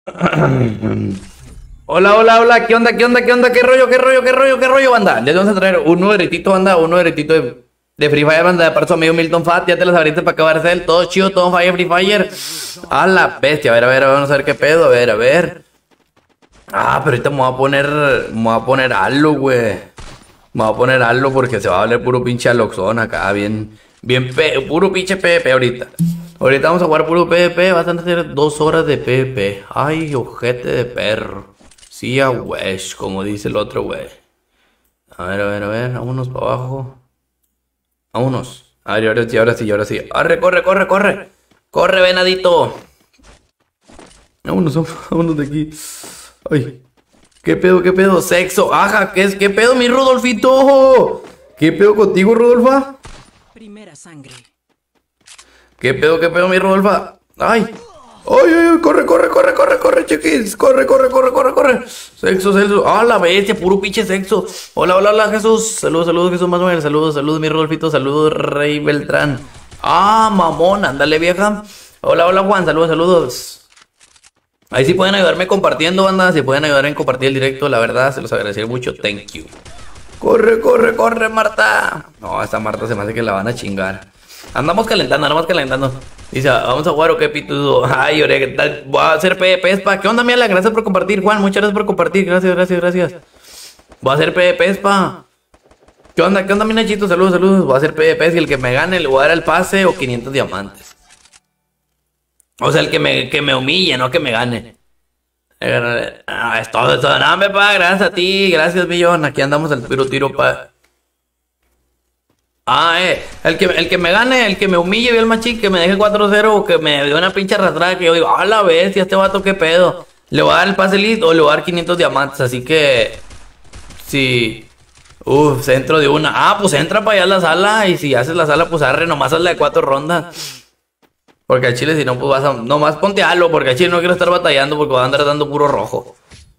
Hola, hola, hola, ¿qué onda, qué onda, qué onda? ¿Qué rollo, qué rollo, qué rollo, qué rollo, banda? Les vamos a traer un nuevo directito, banda, un nuevo directito de Free Fire, banda, para su amigo Milton Fat, ya te las abriste para acabar de él, todo chido, todo fire, Free Fire. A la bestia, a ver, vamos a ver qué pedo, a ver. Ah, pero ahorita me voy a poner algo, güey. Me voy a poner algo porque se va a hablar puro pinche aloxón acá, puro pinche PvP ahorita. Ahorita vamos a jugar puro PvP, vas a hacer 2 horas de PvP. Ay, ojete de perro. Sí, a wesh, como dice el otro güey. A ver, vámonos para abajo. Vámonos. A ver, ahora sí. Arre, corre, corre, corre. Corre, venadito. Vámonos, vámonos de aquí. Ay, ¿qué pedo, qué pedo? Sexo, ajá, ¿qué pedo, mi Rodolfito? ¿Qué pedo contigo, Rodolfa? Primera sangre. Qué pedo, mi Rodolfa? Ay, corre, chiquis. Corre. Sexo. Ah, la bestia, puro pinche sexo. Hola, Jesús. Saludos, Jesús Manuel. Saludos, mi Rodolfito. Saludos, Rey Beltrán. Ah, mamón, ándale, vieja. Hola, Juan. Saludos. Ahí sí pueden ayudarme compartiendo, banda. Si pueden ayudar en compartir el directo, la verdad, se los agradeceré mucho. Thank you. Corre, Marta. No, esta Marta se me hace que la van a chingar. Andamos calentando. Dice, vamos a jugar o qué pitudo. Ay, ore, ¿qué tal? Voy a hacer PvP, pa. ¿Qué onda, Miela? Gracias por compartir, Juan. Muchas gracias por compartir. Gracias. Voy a hacer PvP, pa. ¿Qué onda, mi Nachito? Saludos. Voy a hacer PvP. Si el que me gane le voy a dar el pase o 500 diamantes. O sea, el que me humille, no que me gane. Es todo. No, me pa, gracias a ti. Gracias, millón. Aquí andamos al tiro, pa. El que me gane, el que me humille, el machín, que me deje 4-0 o que me dé una pinche arrastrada que yo digo, a la bestia, este vato, qué pedo. Le voy a dar el pase elite o le voy a dar 500 diamantes, así que... Sí. Centro de una. Pues entra para allá a la sala y si haces la sala, pues arre, nomás hazla de 4 rondas. Porque al chile, si no, pues vas a... Nomás ponte halo, porque al chile no quiero estar batallando porque voy a andar dando puro rojo.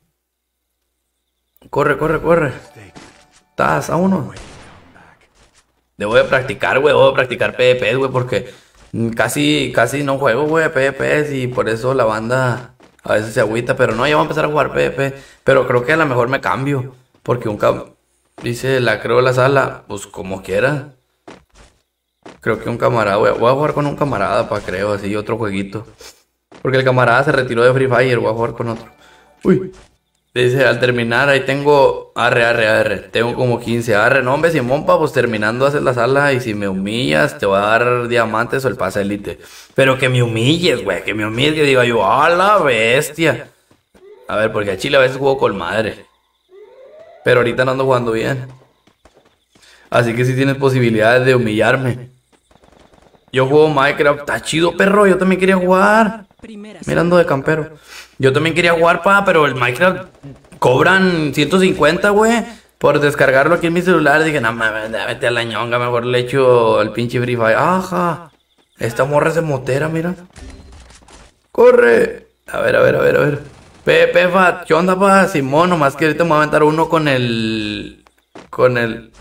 Corre. Estás a uno. Debo de practicar, güey, debo de practicar PvP, güey, porque casi no juego, güey, PvP y por eso la banda a veces se agüita, pero no, ya voy a empezar a jugar PvP, pero creo que a lo mejor me cambio, porque dice, creo la sala, pues como quiera. Creo que un camarada, voy a jugar con un camarada, creo, así, otro jueguito. Porque el camarada se retiró de Free Fire, voy a jugar con otro. Uy. Dice, al terminar, ahí tengo... Arre. Tengo como 15. Arre, no, hombre, Simón, pues terminando hacer la sala. Y si me humillas, te voy a dar diamantes o el pase elite. Pero que me humilles, güey. Que me humilles, que diga yo, ¡a la bestia! A ver, porque a Chile a veces juego con madre. Pero ahorita no ando jugando bien. Así que si tienes posibilidades de humillarme. Yo juego Minecraft. Está chido, perro. Yo también quería jugar. Mirando de campero. Yo también quería jugar, pero el Minecraft cobran 150, güey, por descargarlo aquí en mi celular. Dije, no mames, vete a la ñonga, mejor le echo al pinche Free Fire. Ajá, esta morra se motera, mira. Corre. A ver. Pepe, Fat, ¿qué onda, pa? Simón, nomás que ahorita me voy a aventar uno con el... Con el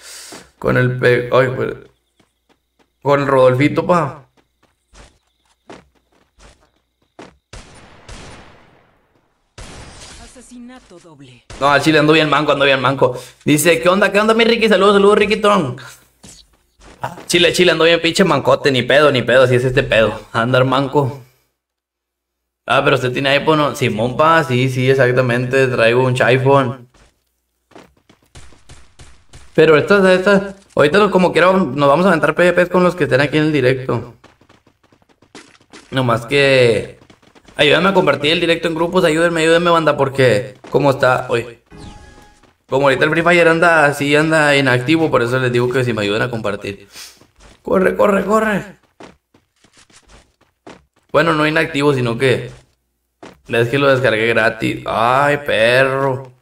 Rodolfito, pa. Asesinato doble. No, al chile ando bien manco. Dice, ¿qué onda, mi Ricky? Saludos, Ricky Tron. Chile, ando bien pinche mancote, ni pedo, si es este pedo. Andar manco. Pero usted tiene iPhone, ¿no? Simón, pa, sí, exactamente. Traigo un iPhone. Pero ahorita como quiera nos vamos a aventar PvP con los que estén aquí en el directo. Nomás que... Ayúdenme a compartir el directo en grupos, ayúdenme, banda, porque como está hoy. Como ahorita el Free Fire anda inactivo, por eso les digo que si me ayudan a compartir. Corre. Bueno, no inactivo, sino que es que lo descargué gratis. Ay, perro.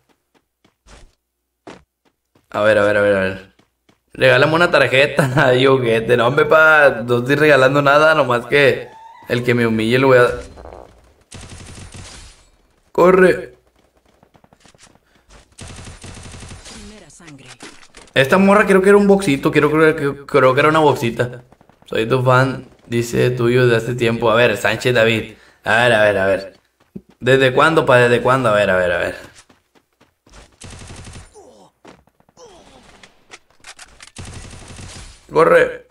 A ver. Regálame una tarjeta. Ay, juguete. No, hombre, no estoy regalando nada, nomás que el que me humille lo voy a... Corre. Esta morra creo que era un boxito. Creo que era una boxita. Soy tu fan, dice tuyo de hace tiempo. A ver, Sánchez David. A ver. ¿Desde cuándo, pa? ¿Desde cuándo? A ver, a ver, a ver. Corre.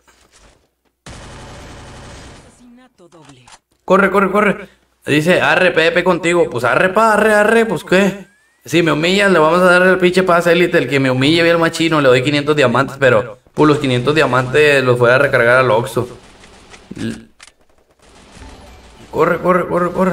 Asesinato doble. Corre, corre, corre. Dice, arre, Pepe contigo. Pues arre, pa, arre, arre, pues qué. Si me humillan, le vamos a dar el pinche pase élite. El que me humille bien el machino, le doy 500 diamantes, pero pues los 500 diamantes los voy a recargar al Oxxo. Corre, corre, corre, corre.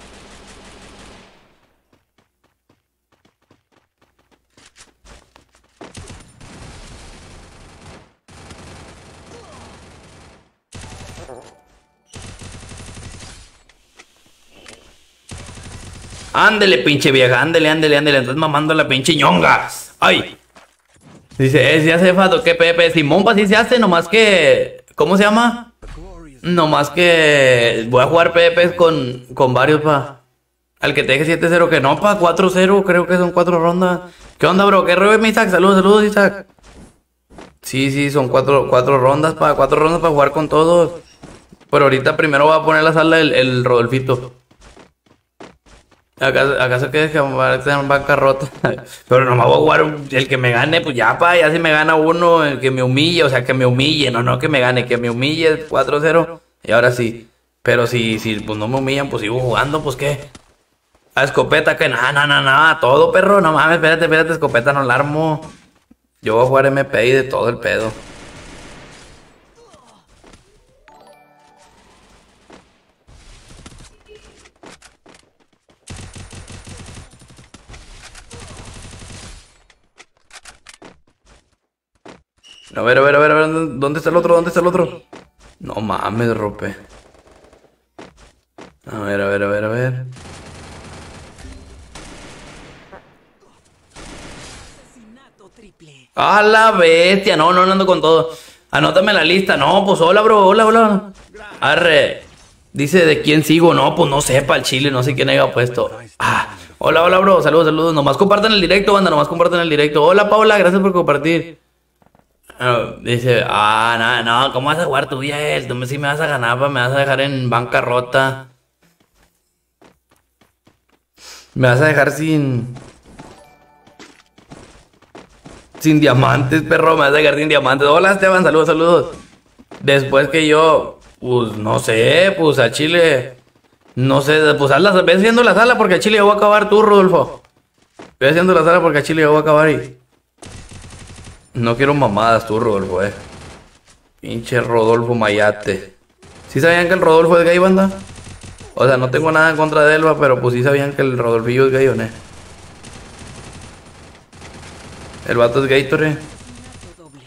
Ándele, pinche vieja, ándele, ándele, ándele. Estás mamando la pinche ñonga. Ay. Dice, si hace fato, ¿qué Pepe? Simón, pues sí se hace, nomás que. ¿Cómo se llama? Nomás que voy a jugar PvPs con varios, pa. Al que te deje 7-0, que no, pa, 4-0, creo que son 4 rondas. ¿Qué onda, bro? ¿Qué rollo, mi Isaac? Saludos, saludos, Isaac. Sí, sí, son 4 rondas, pa, 4 rondas para jugar con todos. Pero ahorita primero voy a poner la sala el Rodolfito. ¿Acaso que va a estar en bancarrota? Pero nomás voy a jugar el que me gane, pues ya, pa, ya si me gana uno, el que me humille, o sea, que me humille, no que me gane, que me humille 4-0, y ahora sí. Pero si pues no me humillan, pues sigo jugando, pues qué. A escopeta, que nada, todo, perro, no mames, espérate, escopeta no la armo. Yo voy a jugar MP y de todo el pedo. A ver, ¿dónde está el otro? ¿Dónde está el otro? No mames, rope. A ver. Asesinato triple. ¡A la bestia! No ando con todo. Anótame la lista. No, pues hola, bro. Hola. Arre. Dice de quién sigo. No, pues no sepa el chile. No sé quién haya puesto. Hola, bro. Saludos. Nomás compartan el directo, banda. Nomás compartan el directo. Hola, Paula. Gracias por compartir. Dice, no. ¿Cómo vas a jugar tú, Yael? Tú sí me vas a ganar, pa. Me vas a dejar en bancarrota. Me vas a dejar sin diamantes, perro, me vas a dejar sin diamantes. Hola, Esteban, saludos. Después que yo, pues, no sé, pues, a Chile, no sé, pues, ves haciendo la sala porque a Chile yo voy a acabar tú, Rodolfo. Ve haciendo la sala porque a Chile yo voy a acabar y... No quiero mamadas tú, Rodolfo, Pinche Rodolfo Mayate. ¿Sí sabían que el Rodolfo es gay, banda? O sea, no tengo nada en contra de él, pero pues sí sabían que el Rodolfillo es gay, ¿o no? El vato es Gatorade. Asesinato doble.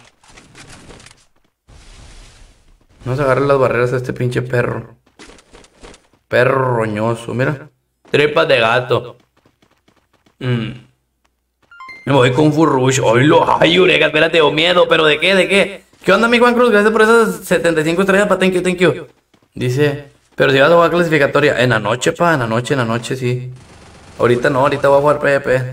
No se agarre las barreras a este pinche perro. Perro roñoso, mira. Tripas de gato. Me voy con Furrush. Ay, Eureka, espérate, tengo miedo, pero ¿de qué? ¿Qué onda, mi Juan Cruz? Gracias por esas 75 estrellas, pa, thank you. Dice, pero si vas a jugar clasificatoria. En la noche, pa, en la noche, sí. Ahorita no, ahorita voy a jugar PvP.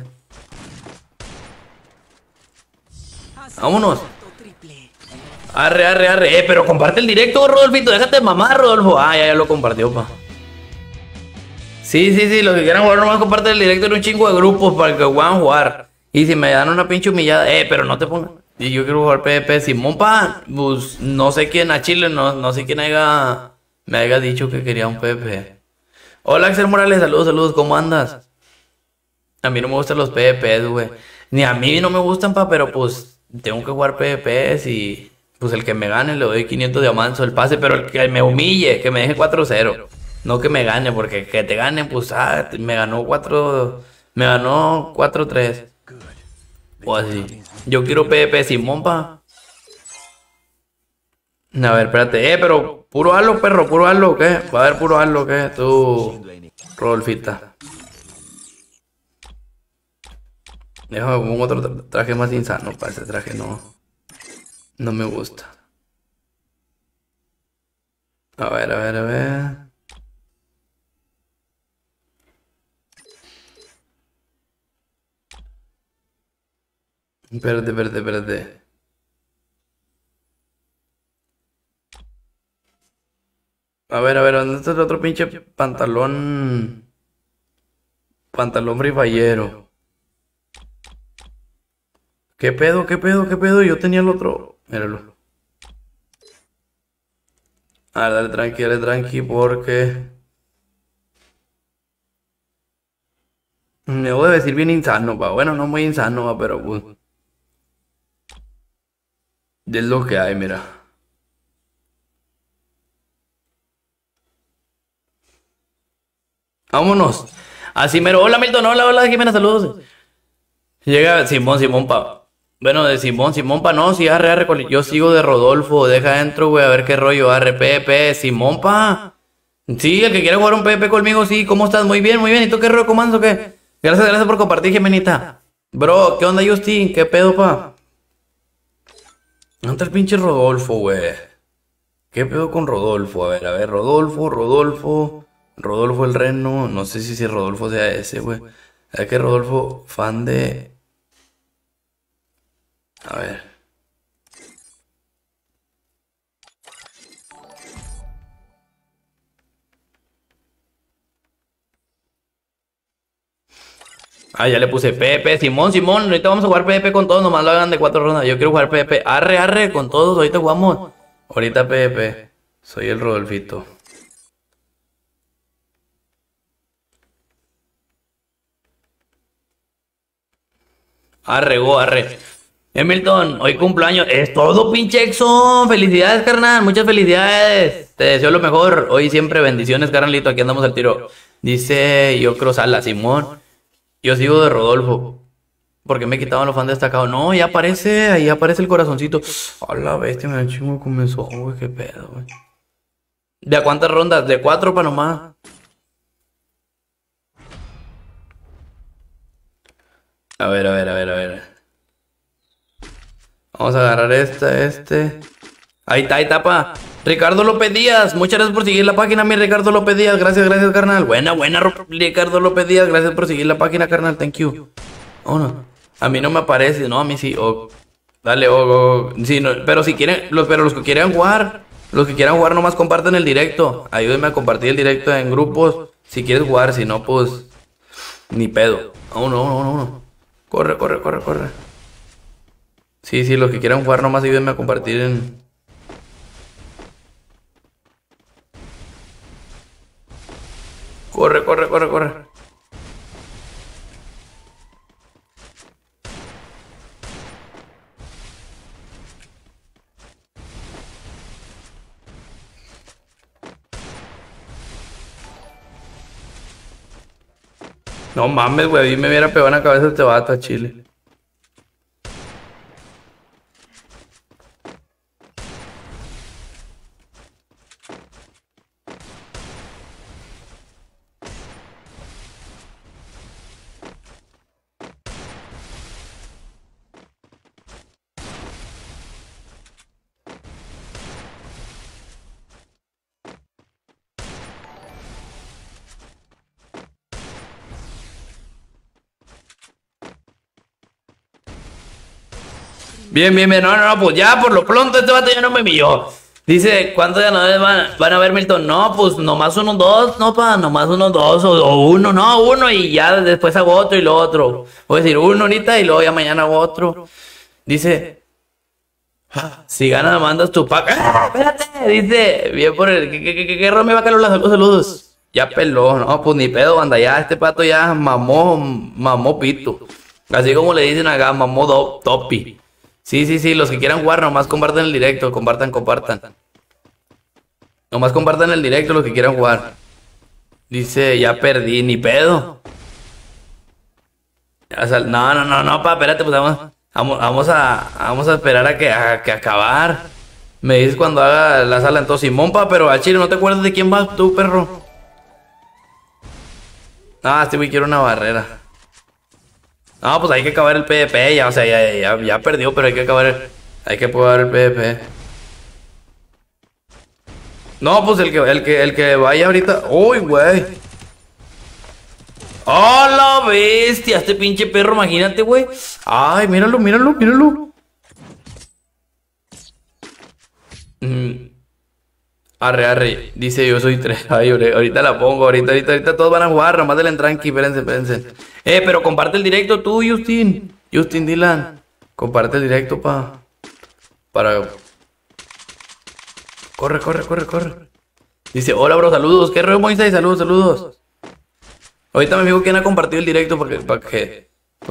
Vámonos. Asesinato triple. Arre. Pero comparte el directo, Rodolfito. Déjate de mamar, Rodolfo. Ya lo compartió, pa. Sí, los que quieran jugar nomás comparten el directo en un chingo de grupos para que puedan jugar. Y si me dan una pinche humillada, pero no te pongas. Y yo quiero jugar PvP. Simón, pa, pues no sé quién a Chile, no sé quién me haya dicho que quería un PvP. Hola, Axel Morales, saludos, ¿cómo andas? A mí no me gustan los PvPs, güey. Ni a mí no me gustan, pa, pero pues tengo que jugar PvPs y pues el que me gane le doy 500 diamantes o el pase, pero el que me humille, que me deje 4-0. No que me gane, porque que te gane, pues, me ganó 4-3. O así. Yo quiero PvP Simón, pa. A ver, espérate, pero puro halo, perro, puro halo, ¿qué? Va a haber puro halo, ¿qué? Tú, Rodolfita. Déjame pongo otro traje más insano, para ese traje no me gusta. A ver. Espérate. A ver, ¿dónde está el otro pinche pantalón? Pantalón frifallero. ¿Qué pedo? ¿Qué pedo? ¿Qué pedo? Yo tenía el otro. Míralo. A ver, dale tranqui, porque... Me voy a decir bien insano, pa. Bueno, no muy insano, pa, pero pues... Es lo que hay, mira. Vámonos. Así mero. Hola, Milton. Hola, hola, Jimena, saludos. Llega Simón, pa. Bueno, de Simón, pa. No, sí, arre. Yo sigo de Rodolfo. Deja adentro, güey, a ver qué rollo. Arre, Pepe. Simón, pa. Sí, el que quiere jugar un PP conmigo, sí. ¿Cómo estás? Muy bien, muy bien. ¿Y tú qué rollo, cómo andas o qué? Gracias por compartir, Jimenita. Bro, ¿qué onda, Justin? ¿Qué pedo, pa? ¿Dónde está el pinche Rodolfo, güey? ¿Qué pedo con Rodolfo? A ver, Rodolfo el Reno. No sé si Rodolfo sea ese, güey. Es que Rodolfo, fan de... A ver. Ah, ya le puse Pepe, Simón, ahorita vamos a jugar Pepe con todos, nomás lo hagan de 4 rondas. Yo quiero jugar Pepe, arre, con todos, ahorita jugamos. Ahorita Pepe, soy el Rodolfito. Arre. Hamilton, hoy cumpleaños. Es todo, pinche Exxon. Felicidades, carnal. Muchas felicidades. Te deseo lo mejor. Hoy siempre bendiciones, carnalito. Aquí andamos al tiro. Dice yo creo Sala, Simón. Yo sigo de Rodolfo. Porque me quitaban los fans destacados. No, ya aparece. Ahí aparece el corazoncito. A la bestia, me da un chingo con mis ojos, güey. Qué pedo, güey. ¿De a cuántas rondas? De 4 para nomás. A ver. Vamos a agarrar este. Ahí está, pa. Ricardo López Díaz, muchas gracias por seguir la página, mi Ricardo López Díaz. Gracias, carnal. Buena, Ricardo López Díaz. Gracias por seguir la página, carnal. Thank you. Oh, no. A mí no me aparece, no, a mí sí. Oh. Dale, sí, no, pero si quieren, pero los que quieran jugar, nomás comparten el directo. Ayúdenme a compartir el directo en grupos. Si quieres jugar, si no, pues ni pedo. Oh, no. Corre. Sí, los que quieran jugar nomás ayúdenme a compartir en... Corre. No mames, güey, a mí me hubiera pegado en la cabeza este vato a Chile. Bien, no, pues ya por lo pronto este vato ya no me humilló. Dice, ¿cuántos ganadores van a ver, Milton? No, pues nomás unos 2, no, pa, nomás unos 2 o uno, no, uno y ya después hago otro y lo otro. Voy a decir uno ahorita y luego ya mañana hago otro. Dice, si ganas mandas tu pack. Espérate, dice, bien por el, ¿qué me va a caer los saludos? Ya peló, no, pues ni pedo, banda, ya este pato ya mamó pito. Así como le dicen acá, mamó topi. Sí, los que quieran jugar, nomás compartan el directo, compartan. Nomás compartan el directo los que quieran jugar. Dice, ya perdí, ni pedo. No, pa, espérate, pues vamos a esperar a que acabar. Me dices cuando haga la sala entonces, Simón, pa, pero al chile no te acuerdas de quién vas tú, perro. Ah, este güey quiere una barrera. No, pues hay que acabar el PvP, ya, o sea, ya perdió, pero hay que acabar el PvP. No, pues el que vaya ahorita. Uy, güey. ¡Oh, la bestia! Este pinche perro, imagínate, güey. Ay, míralo. Arre, arre. Dice yo soy tres. Ay, ahorita la pongo. Ahorita todos van a jugar. Nomás denle tranqui. Espérense. Pero comparte el directo tú, Justin. Justin Dylan. Comparte el directo, para... Corre. Dice, hola, bro, saludos. ¿Qué rollo, Moisés? Saludos. Ahorita me fijo quién ha compartido el directo para que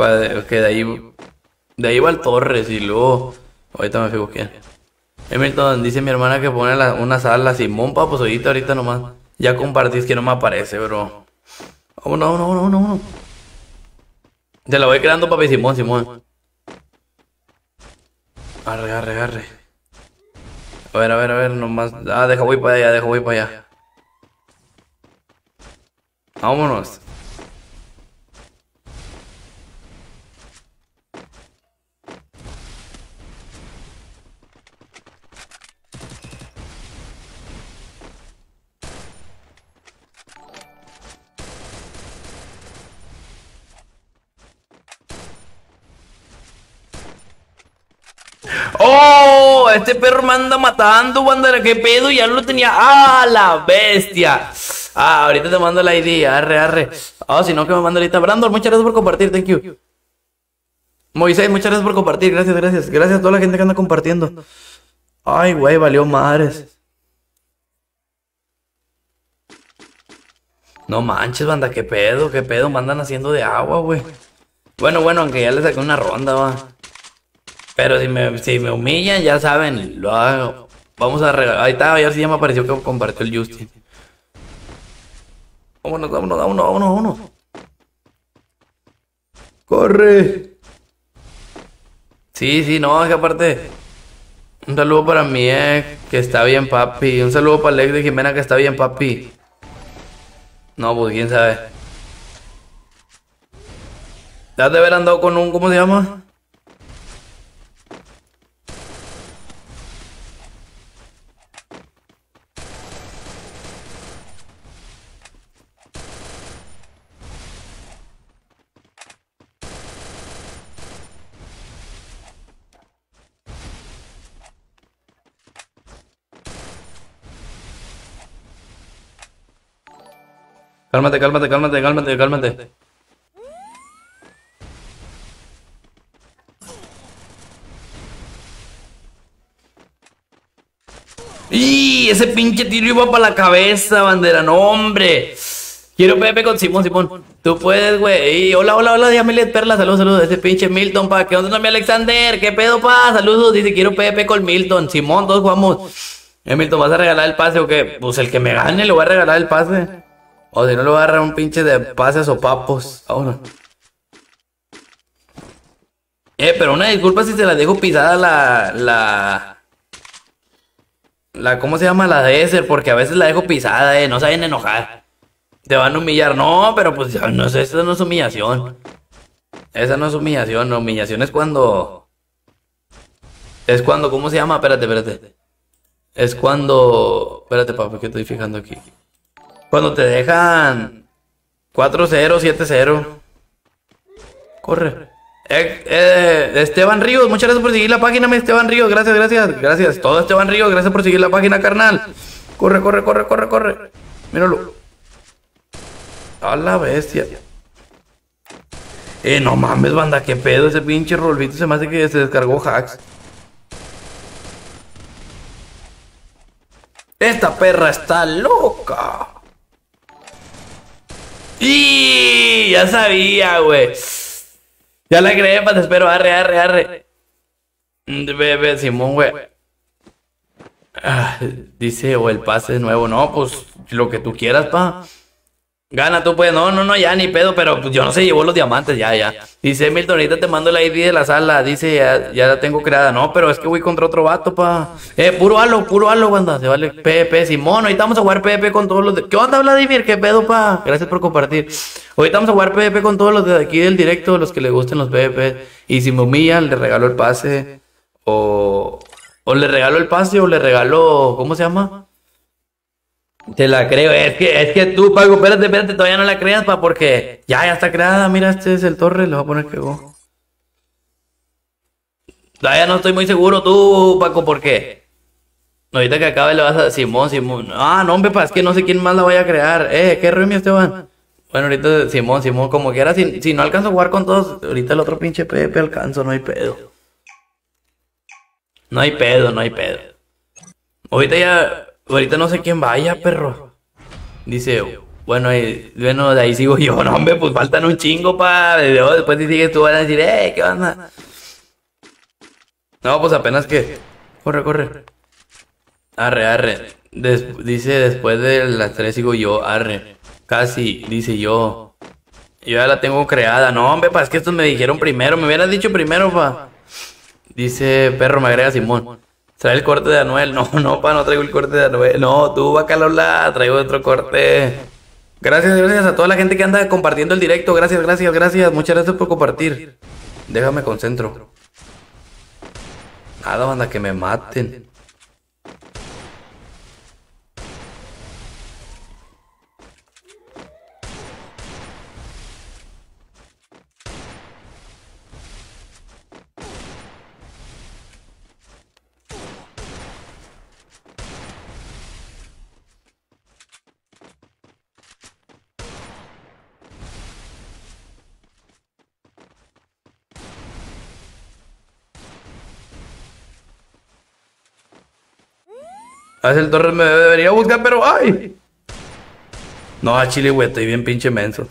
de ahí va el Torres y luego... Ahorita me fijo quién. Hamilton, dice mi hermana que pone una sala. Simón, pues ahorita nomás. Ya compartís que no me aparece, bro. Vámonos. Te la voy creando, papi. Simón. Arre. A ver, nomás. Voy para allá. Vámonos. ¡Oh! Este perro me anda matando, bandera. ¿Qué pedo? Ya lo tenía. ¡Ah, la bestia! Ahorita te mando la ID. Arre. Si no, que me manda ahorita. Brandon, muchas gracias por compartir. Thank you. Moisés, muchas gracias por compartir. Gracias. Gracias a toda la gente que anda compartiendo. Ay, güey, valió madres. No manches, banda. ¿Qué pedo? Me andan haciendo de agua, güey. Bueno, aunque ya le saqué una ronda, va. Pero si me humillan, ya saben, lo hago. Vamos a regalar. Ahí está, ya sí ya me apareció que compartió el Justin. Vámonos. ¡Corre! Sí, no, es que aparte. Un saludo para mi ex, que está bien, papi. Un saludo para el ex de Jimena, que está bien, papi. No, pues quién sabe. ¿Has de haber andado con un, ¿cómo se llama? Cálmate. ¡Y! Ese pinche tiro iba para la cabeza, bandera. No, hombre. Quiero Pepe con Simón. Tú puedes, güey. Hola, Yamilet Perla. Saludos. Ese pinche Milton, ¿Qué onda, mi Alexander? ¿Qué pedo, Saludos. Dice, quiero Pepe con Milton. Simón, todos jugamos. Milton, ¿vas a regalar el pase o qué? Pues el que me gane le voy a regalar el pase. O si no, le voy a agarrar un pinche de pases o papos. Vámonos. Pero una disculpa si se la dejo pisada ¿cómo se llama? La Desert, porque a veces la dejo pisada, no saben enojar. Te van a humillar. No, pero pues ya no sé, esa no es humillación. Esa no es humillación, no, humillación es cuando... ¿cómo se llama? Espérate. Es cuando... Espérate, papi, que estoy fijando aquí. Cuando te dejan 4-0, 7-0. Corre. Esteban Ríos, muchas gracias por seguir la página, Esteban Ríos. Gracias. Todo Esteban Ríos, gracias por seguir la página, carnal. Corre. Míralo. A la bestia. No mames, banda, qué pedo. Ese pinche Rolfito se me hace que se descargó hacks. Esta perra está loca. ¡Y! Ya sabía, güey. Ya la creé, te espero. Arre. Bebe, Simón, güey. Dice, o el pase de nuevo. No, pues lo que tú quieras, Gana tú, pues. No, ya ni pedo, pero pues, yo no sé, llevó los diamantes, ya. Dice Milton, ahorita te mando la ID de la sala. Dice, ya la tengo creada. No, pero es que voy contra otro vato, puro halo, banda. Se vale PP, Simón. Ahorita vamos a jugar PP con todos los de... ¿Qué onda, Vladimir? ¿Qué pedo, Gracias por compartir. Ahorita vamos a jugar PP con todos los de aquí del directo, los que le gusten los PP. Y si me humillan, le regalo el pase. O le regalo el pase, o le regalo... ¿Cómo se llama? Te la creo, es que tú, Paco, espérate, todavía no la creas, porque ya está creada. Mira, este es el Torre, le voy a poner que go. Todavía no estoy muy seguro tú, Paco, porque Ahorita que acabe le vas a... Simón, Simón. Ah, no, hombre, pa, es que no sé quién más la vaya a crear. ¿Qué rollo, mi Esteban? Bueno, ahorita Simón, Simón, como quiera, si no alcanzo a jugar con todos, ahorita el otro pinche Pepe alcanzo, no hay pedo. No hay pedo, no hay pedo. Ahorita no sé quién vaya, perro. Dice, bueno, bueno, de ahí sigo yo, no, hombre, pues faltan un chingo, pa. Y luego después si sigues tú vas a decir, ¿qué onda? No, pues apenas que... Corre, corre. Arre, arre. Dice, después de las 3 sigo yo, arre. Casi, dice yo. Yo ya la tengo creada. No, hombre, pa, es que estos me dijeron primero. Me hubieras dicho primero, pa. Dice, perro, me agrega Simón. Trae el corte de Anuel. No, no, pa, no traigo el corte de Anuel. No, tú, Bacalola, traigo otro corte. Gracias, gracias a toda la gente que anda compartiendo el directo. Gracias, gracias, gracias. Muchas gracias por compartir. Déjame concentro. Nada, banda, que me maten. A veces el Torres me debería buscar, pero ¡ay! No, a Chile, güey, estoy bien pinche menso.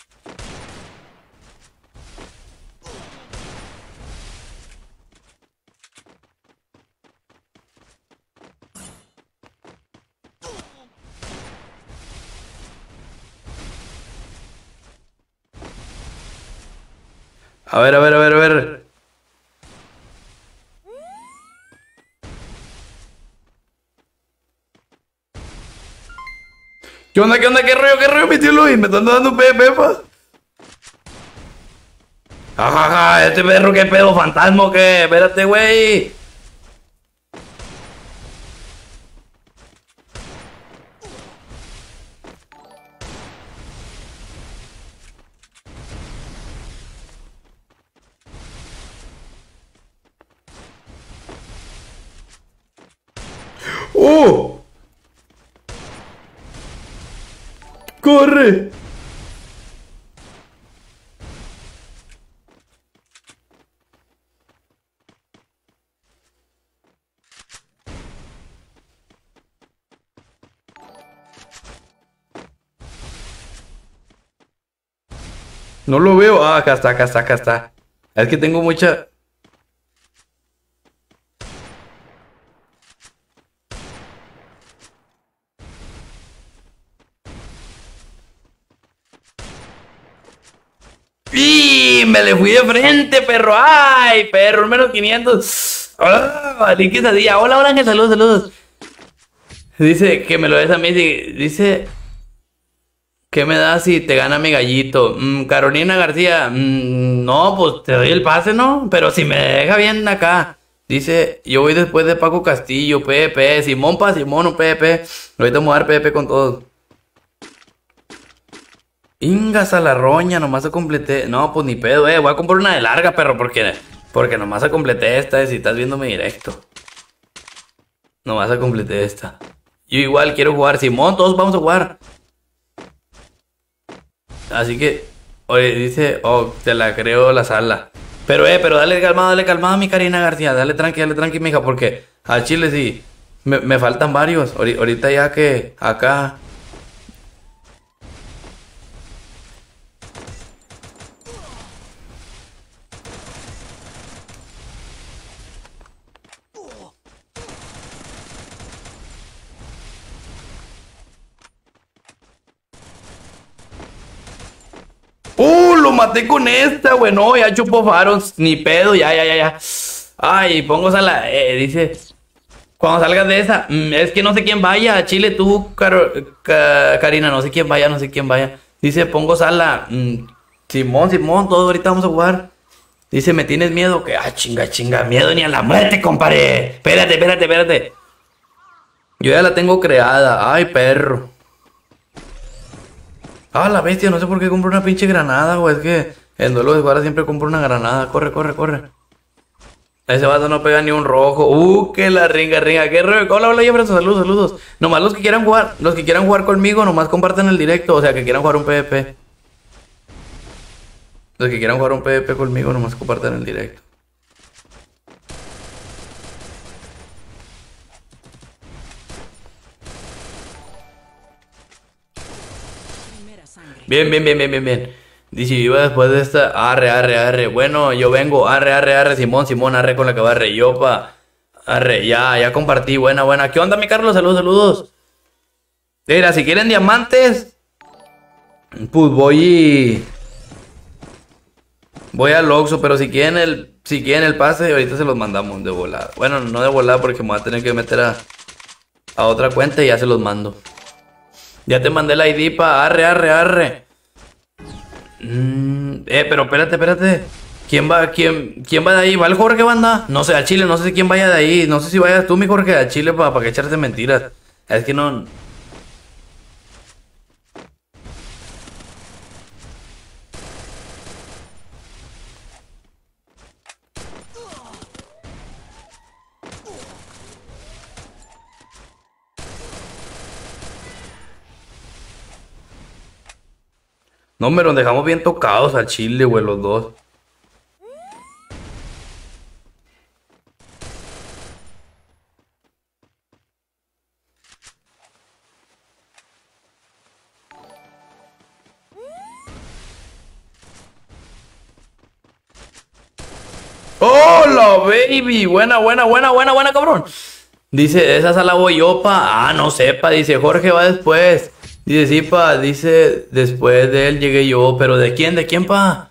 A ver, a ver, a ver, a ver. ¿Qué onda, qué onda, qué rollo, mi tío Luis? Me están dando pepa. Ajaja, este perro, qué pedo, fantasma, qué. Espérate, güey. ¡Oh! ¡Corre! No lo veo. Ah, acá está, acá está, acá está. Es que tengo mucha... ¡Y! Me le fui de frente, perro. ¡Ay, perro! Menos 500. ¡Ah! ¡Qué quesadilla! Hola, hola, Ángel. Saludos, saludos. Dice que me lo des a mí. Dice... ¿Qué me das si te gana mi gallito? Carolina García. No, pues te doy el pase, ¿no? Pero si me deja bien acá. Dice, yo voy después de Paco Castillo, Pepe, Simón pa Simón o Pepe. Ahorita vamos a dar Pepe con todos. Ingas a la roña, nomás se completé. No, pues ni pedo, voy a comprar una de larga, perro, porque nomás se completé esta, si estás viendo mi directo. Nomás se completé esta. Yo igual quiero jugar, Simón, todos vamos a jugar. Así que, oye, dice, oh, te la creo la sala. Pero dale calmado, mi Karina García. Dale tranqui, mija, porque al chile sí, me faltan varios. Ahorita ya que acá... Lo maté con esta, güey. No, ya chupó faros. Ni pedo, ya. Ay, pongo sala. Dice. Cuando salgas de esa. Es que no sé quién vaya. Chile, tú, Karina. No sé quién vaya. Dice, pongo sala. Simón, todos ahorita vamos a jugar. Dice, ¿me tienes miedo? Que, chinga. Miedo ni a la muerte, compadre. Espérate. Yo ya la tengo creada. Ay, perro. Ah, la bestia, no sé por qué compro una pinche granada, güey. Es que en duelo de Guara siempre compro una granada. Corre. Ese vato no pega ni un rojo. Que la ringa, ringa. ¿Qué rollo? Hola, hola, Jefferson, saludos, saludos. Nomás los que quieran jugar conmigo, nomás compartan el directo. O sea, que quieran jugar un PvP. Los que quieran jugar un PvP conmigo, nomás compartan el directo. Primera sangre. Bien, bien, bien, bien, bien, bien. Dice, iba después de esta. Arre, arre, arre. Bueno, yo vengo. Arre, arre, arre. Simón, Simón, arre con la que va arre. Yo, pa. Arre, ya compartí. Buena, buena. ¿Qué onda, mi Carlos? Saludos, saludos. Mira, si quieren diamantes, pues voy al Oxxo, pero si quieren el pase, ahorita se los mandamos de volada. Bueno, no de volada porque me voy a tener que meter a otra cuenta y ya se los mando. Ya te mandé la ID pa. Arre, arre, arre. Pero espérate. ¿Quién va de ahí? ¿Va el Jorge, banda? No sé, a Chile, no sé quién vaya de ahí. No sé si vayas tú, mi Jorge, a Chile para que echarte mentiras. Es que no. No, me los dejamos bien tocados al Chile, güey, los dos. ¡Hola, baby! Buena, buena, buena, buena, buena, cabrón. Dice, esa sala voy yo, pa. No sepa. Dice, Jorge va después. Dice, sí, pa. Dice, después de él llegué yo. ¿Pero de quién? ¿De quién, pa?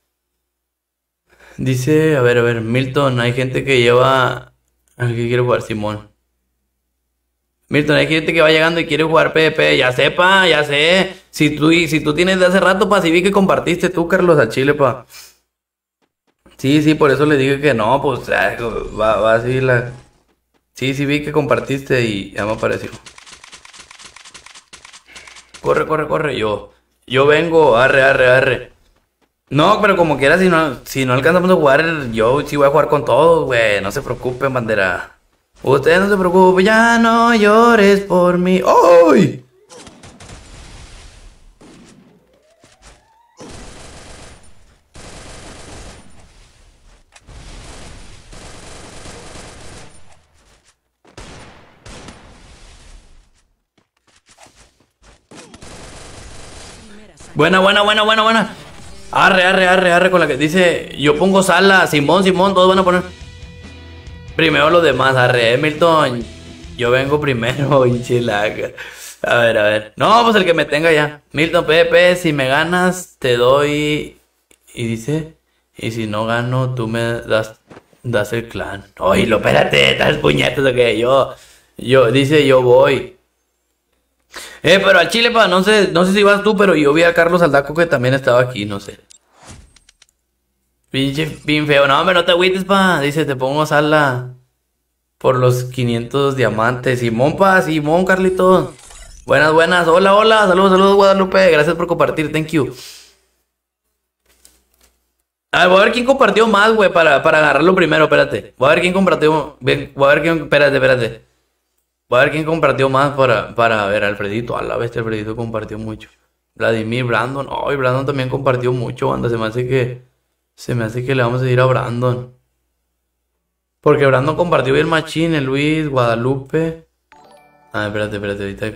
Dice, a ver, Milton, hay gente que lleva. ¿Qué quiere jugar, Simón? Milton, hay gente que va llegando y quiere jugar PvP. Ya sé, pa, ya sé. Si tú tienes de hace rato, pa, si vi que compartiste tú, Carlos, a Chile, pa. Sí, por eso le dije que no, pues va así la. Sí, vi que compartiste y ya me apareció. Corre. Yo vengo, arre, arre, arre. No, pero como quiera, si no alcanzamos a jugar, yo sí voy a jugar con todos, güey. No se preocupen, bandera. Ustedes no se preocupen, ya no llores por mí. ¡Ay! Primera sangre. Buena. Arre con la que dice, yo pongo sala, Simón, todos van a poner. Primero los demás, arre, Milton. Yo vengo primero, hinchilaga. A ver. No, pues el que me tenga ya. Milton Pepe, si me ganas, te doy. Y dice, y si no gano, tú me das el clan. Oye, espérate, estás puñetas o qué. Dice, yo voy. Pero al Chile, pa, no sé si vas tú, pero yo vi a Carlos Aldaco que también estaba aquí, no sé. Pinche, bien feo. No, hombre, no te agüites, pa. Dice, te pongo sala por los 500 diamantes. Simón, Carlitos. Buenas. Hola. Saludos, Guadalupe. Gracias por compartir, thank you. Voy a ver quién compartió más, güey, para agarrarlo primero, espérate. Voy a ver quién compartió. Espérate. Voy a ver quién compartió más para ver, Alfredito. A la vez, Alfredito compartió mucho. Vladimir, Brandon. Ay, Brandon también compartió mucho, banda. Se me hace que le vamos a ir a Brandon. Porque Brandon compartió bien machín, Luis, Guadalupe. Espérate, ahorita.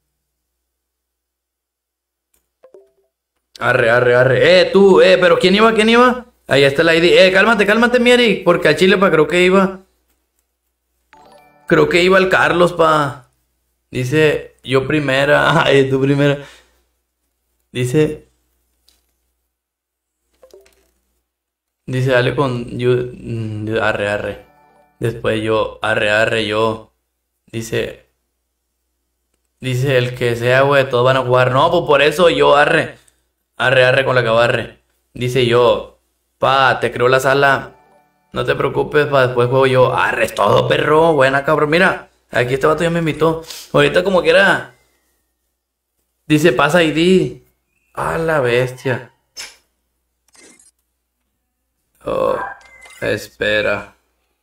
Arre. Tú, pero ¿quién iba? Ahí está la ID. Cálmate, mi Eric. Porque a Chile, pa, creo que iba. Creo que iba el Carlos, pa. Dice, yo primera. Ay, tú primera. Dice, dale con yo. Arre. Después yo, arre, yo. Dice el que sea, güey, todos van a jugar. No, pues por eso yo, arre con la que barre. Dice yo, pa, te creo la sala. No te preocupes, pa, después juego yo. Arre, es todo, perro. Buena, cabrón. Mira, aquí este vato ya me invitó. Ahorita como quiera. Dice, pasa ID. A la bestia. Oh, espera.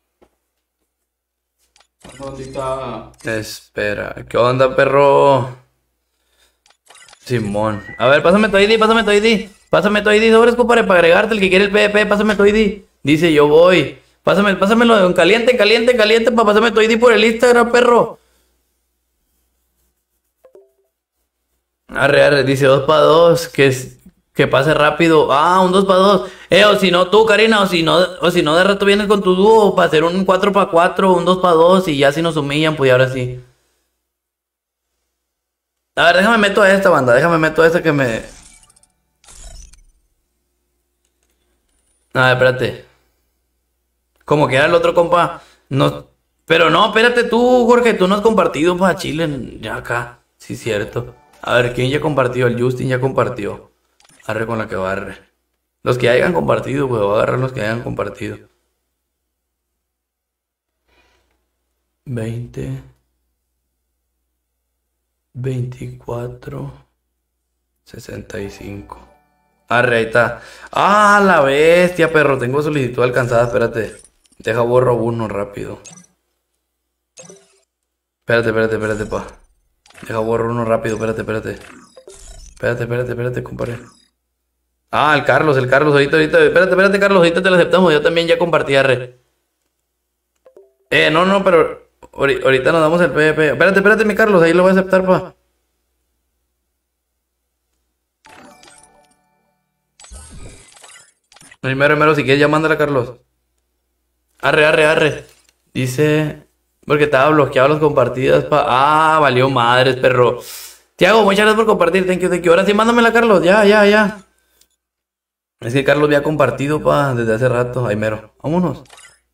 Espera, ¿qué onda, perro? Simón. A ver, pásame tu ID, pásame tu ID. Pásame tu ID, sobres, compadre, para agregarte el que quiere el PvP, pásame tu ID. Dice, yo voy. Pásamelo en caliente, para pásame tu ID por el Instagram, perro. Arre, dice 2 para 2, que pase rápido. Ah, un 2 para 2. O si no tú, Karina, o si no de rato vienes con tu dúo para hacer un 4 para 4, un 2 para 2 y ya si nos humillan, pues ahora sí. A ver, déjame meto a esta banda, déjame meto a esta que me... A ver, espérate. Como que era el otro compa. No, pero no, espérate tú, Jorge, tú no has compartido para Chile ya acá. Sí, cierto. A ver, ¿quién ya compartió? El Justin ya compartió. Arre con la que barre. Los que hayan compartido, pues voy a agarrar los que hayan compartido. 20, 24, 65. Arre, ahí está. ¡Ah, la bestia, perro! Tengo solicitud alcanzada, espérate. Deja borro uno rápido. Espérate, pa. Deja borro uno rápido, espérate. Espérate, compadre. Ah, el Carlos, ahorita. Espérate, Carlos, ahorita te lo aceptamos. Yo también ya compartí, arre. No, pero ahorita nos damos el PvP. Espérate, mi Carlos, ahí lo voy a aceptar, pa. Mero, si quieres ya mándala, Carlos. Arre. Dice... Porque estaba bloqueado las compartidas, pa. Ah, valió madres, perro. Tiago, muchas gracias por compartir. Thank you. Ahora sí, mándamela, Carlos. Ya. Es que Carlos había compartido, pa, desde hace rato. Ahí mero. Vámonos.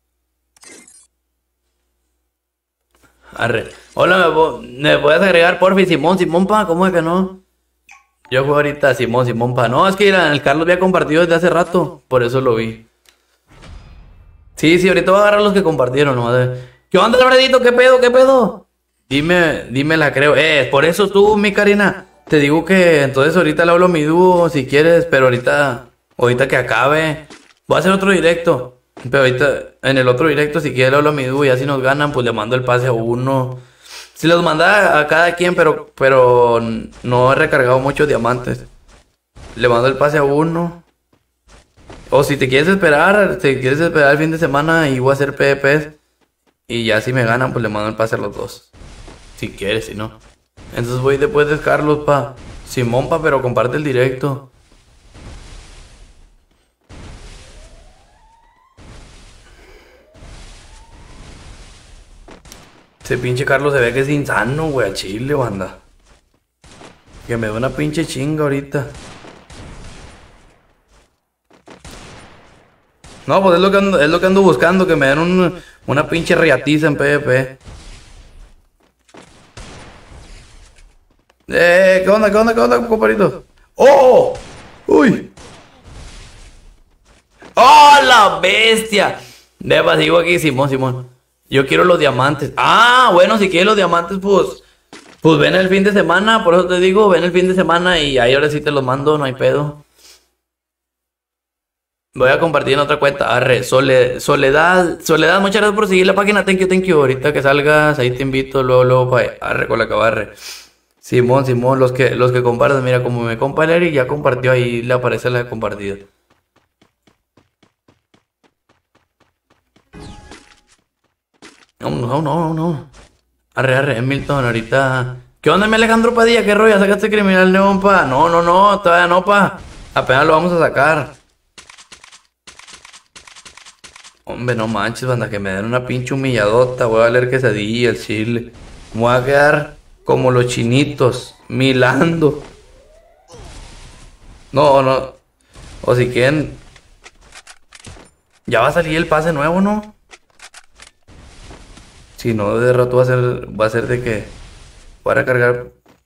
Arre. Hola, ¿me puedes agregar, porfi? Simón, pa. ¿Cómo es que no? Yo juego ahorita Simón, pa. No, es que el Carlos había compartido desde hace rato. Por eso lo vi. Sí, ahorita voy a agarrar los que compartieron, ¿no? ¿Qué onda, Alfredito? ¿Qué pedo? Dime la creo. Por eso tú, mi Karina. Te digo que entonces ahorita le hablo a mi dúo si quieres, pero ahorita que acabe. Voy a hacer otro directo. Pero ahorita, en el otro directo, si quieres le hablo a mi dúo y ya si nos ganan, pues le mando el pase a uno. Si los manda a cada quien, pero no he recargado muchos diamantes. Le mando el pase a uno. O si te quieres esperar el fin de semana y voy a hacer PvPs. Y ya si me ganan, pues le mando el pase a los dos. Si quieres, si no. Entonces voy después de Carlos, pa. Simón, pa, pero comparte el directo. Ese pinche Carlos se ve que es insano, güey, a Chile, banda. Que me da una pinche chinga ahorita. No, pues es lo que ando buscando, que me den una pinche riatiza en PvP. ¿Qué onda, compadrito? ¡Oh! ¡Uy! ¡Oh, la bestia! Deba, sigo aquí, Simón. Yo quiero los diamantes. Ah, bueno, si quieres los diamantes, pues ven el fin de semana, por eso te digo, ven el fin de semana y ahí ahora sí te los mando, no hay pedo. Voy a compartir en otra cuenta. Arre, Soledad, muchas gracias por seguir la página. Thank you. Ahorita que salgas, ahí te invito, luego, pa. Arre con la cabarre. Simón, los que comparten, mira, como me compa el Eric, ya compartió ahí, le aparece la compartida. No. Arre, Milton, ahorita. ¿Qué onda, mi Alejandro Padilla? ¿Qué rollo? ¿Sacaste criminal neón, pa? No, todavía no, pa. Apenas lo vamos a sacar. Hombre, no manches, banda, que me den una pinche humilladota. Voy a valer quesadilla, el chile. Me voy a quedar como los chinitos, milando. No. O si quieren. Ya va a salir el pase nuevo, ¿no? Si no, de rato va a ser de que. Voy a recargar.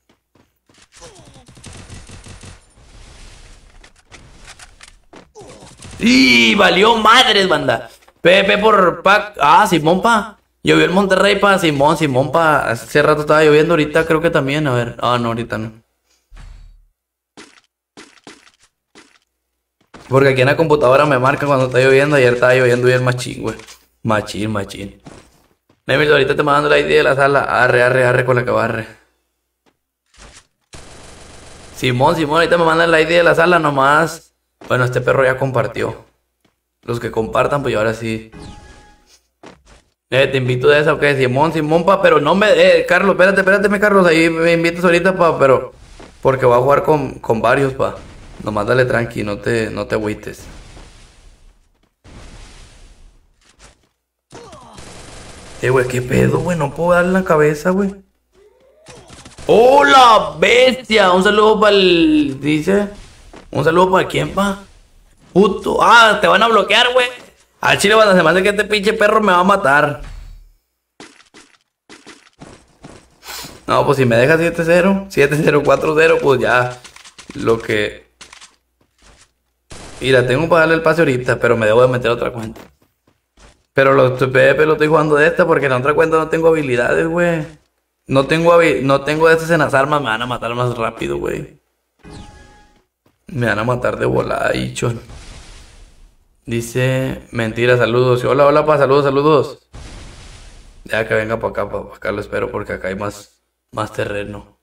¡Y valió madres, banda! Pepe por pack. Ah, Simón, pa. Llovió en Monterrey, pa. Simón, pa. Hace rato estaba lloviendo, ahorita creo que también. A ver. Ah, no, ahorita no. Porque aquí en la computadora me marca cuando está lloviendo. Ayer estaba lloviendo bien machín, güey. Machín. Nemil, ahorita te mando la ID de la sala. Arre, arre, arre con la que barre. Simón, Simón, ahorita me mandan la ID de la sala nomás. Bueno, este perro ya compartió. Los que compartan, pues ahora sí. Te invito de esa, ok, Simón, Simón, pa, pero no me... Carlos, espérate, Carlos, ahí me invitas ahorita, pa, pero... Porque voy a jugar con varios, pa. Nomás dale tranqui, no te agüites. Güey, qué pedo, güey, no puedo darle la cabeza, güey. ¡Hola, bestia! Un saludo para el... Dice... Un saludo para quién, pa. Puto. Ah, te van a bloquear, güey. Al chile, cuando se me hace que este pinche perro me va a matar. No, pues si me deja 7-0, 7-0, 4-0, pues ya. Lo que... Mira, tengo para darle el pase ahorita, pero me debo de meter otra cuenta. Pero los PvP lo estoy jugando de esta porque en otra cuenta no tengo habilidades, güey. No tengo de estas en las armas, me van a matar más rápido, güey. Me van a matar de volada, Ichon. Dice, mentira, saludos. Hola, hola, pa, saludos. Ya que venga para acá, para acá lo espero porque acá hay más terreno.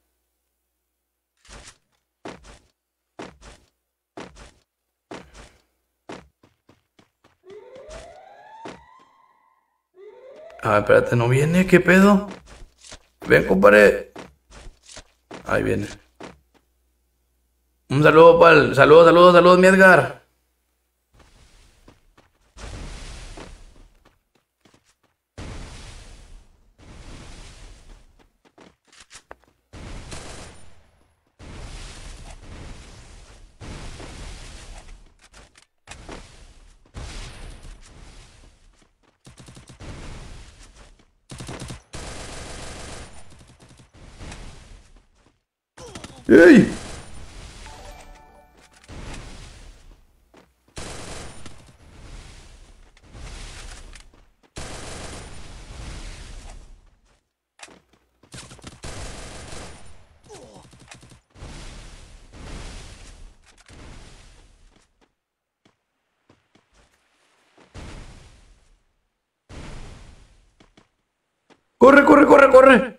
Ah, espérate, ¿no viene? ¿Qué pedo? Ven, compadre. Ahí viene. Un saludo para el... Saludos, mi Edgar. ¡Ey! ¡Corre!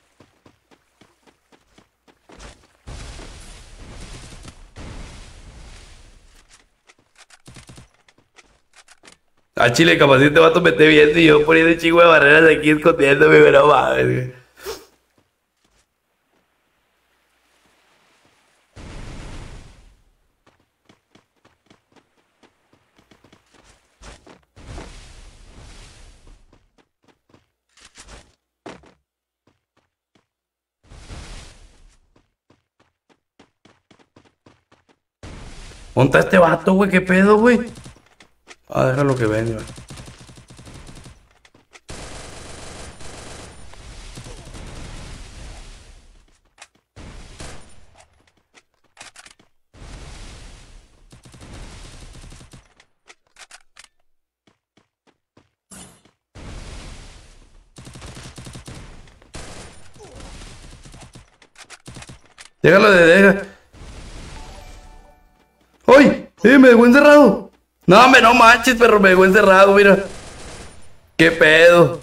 A Chile, capaz si este vato me esté viendo y yo poniendo chingo de barreras aquí escondiéndome, pero no mames, güey. Monta este vato, güey, qué pedo, güey. Ah, déjalo que venga. Deja. ¡Ay! Me dejó encerrado. No, hombre, no manches, perro, me dejó encerrado, mira. ¿Qué pedo?